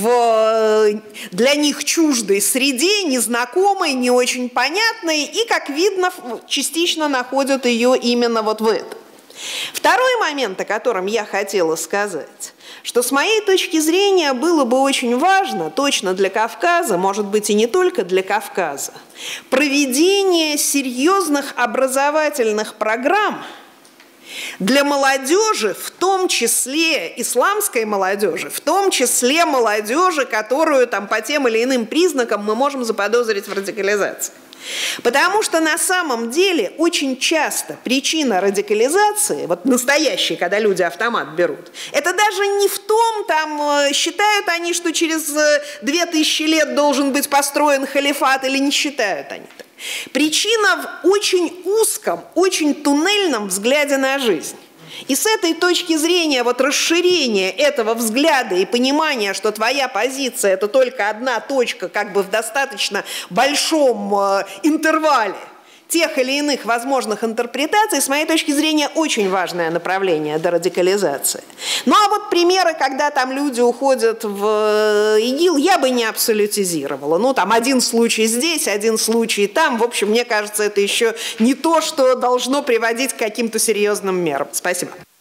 в для них чуждой среде, незнакомой, не очень понятной, и, как видно, частично находят ее именно вот в этом. Второй момент, о котором я хотела сказать, что с моей точки зрения было бы очень важно, точно для Кавказа, может быть и не только для Кавказа, проведение серьезных образовательных программ для молодежи, в том числе исламской молодежи, в том числе молодежи, которую там по тем или иным признакам мы можем заподозрить в радикализации. Потому что на самом деле очень часто причина радикализации, вот настоящей, когда люди автомат берут, это даже не в том, там считают они, что через 2000 лет должен быть построен халифат, или не считают они так. Причина в очень узком, очень туннельном взгляде на жизнь. И с этой точки зрения вот расширение этого взгляда и понимание, что твоя позиция – это только одна точка как бы в достаточно большом интервале тех или иных возможных интерпретаций, с моей точки зрения, очень важное направление дерадикализации. Ну а вот примеры, когда там люди уходят в ИГИЛ, я бы не абсолютизировала. Ну там один случай здесь, один случай там. В общем, мне кажется, это еще не то, что должно приводить к каким-то серьезным мерам. Спасибо.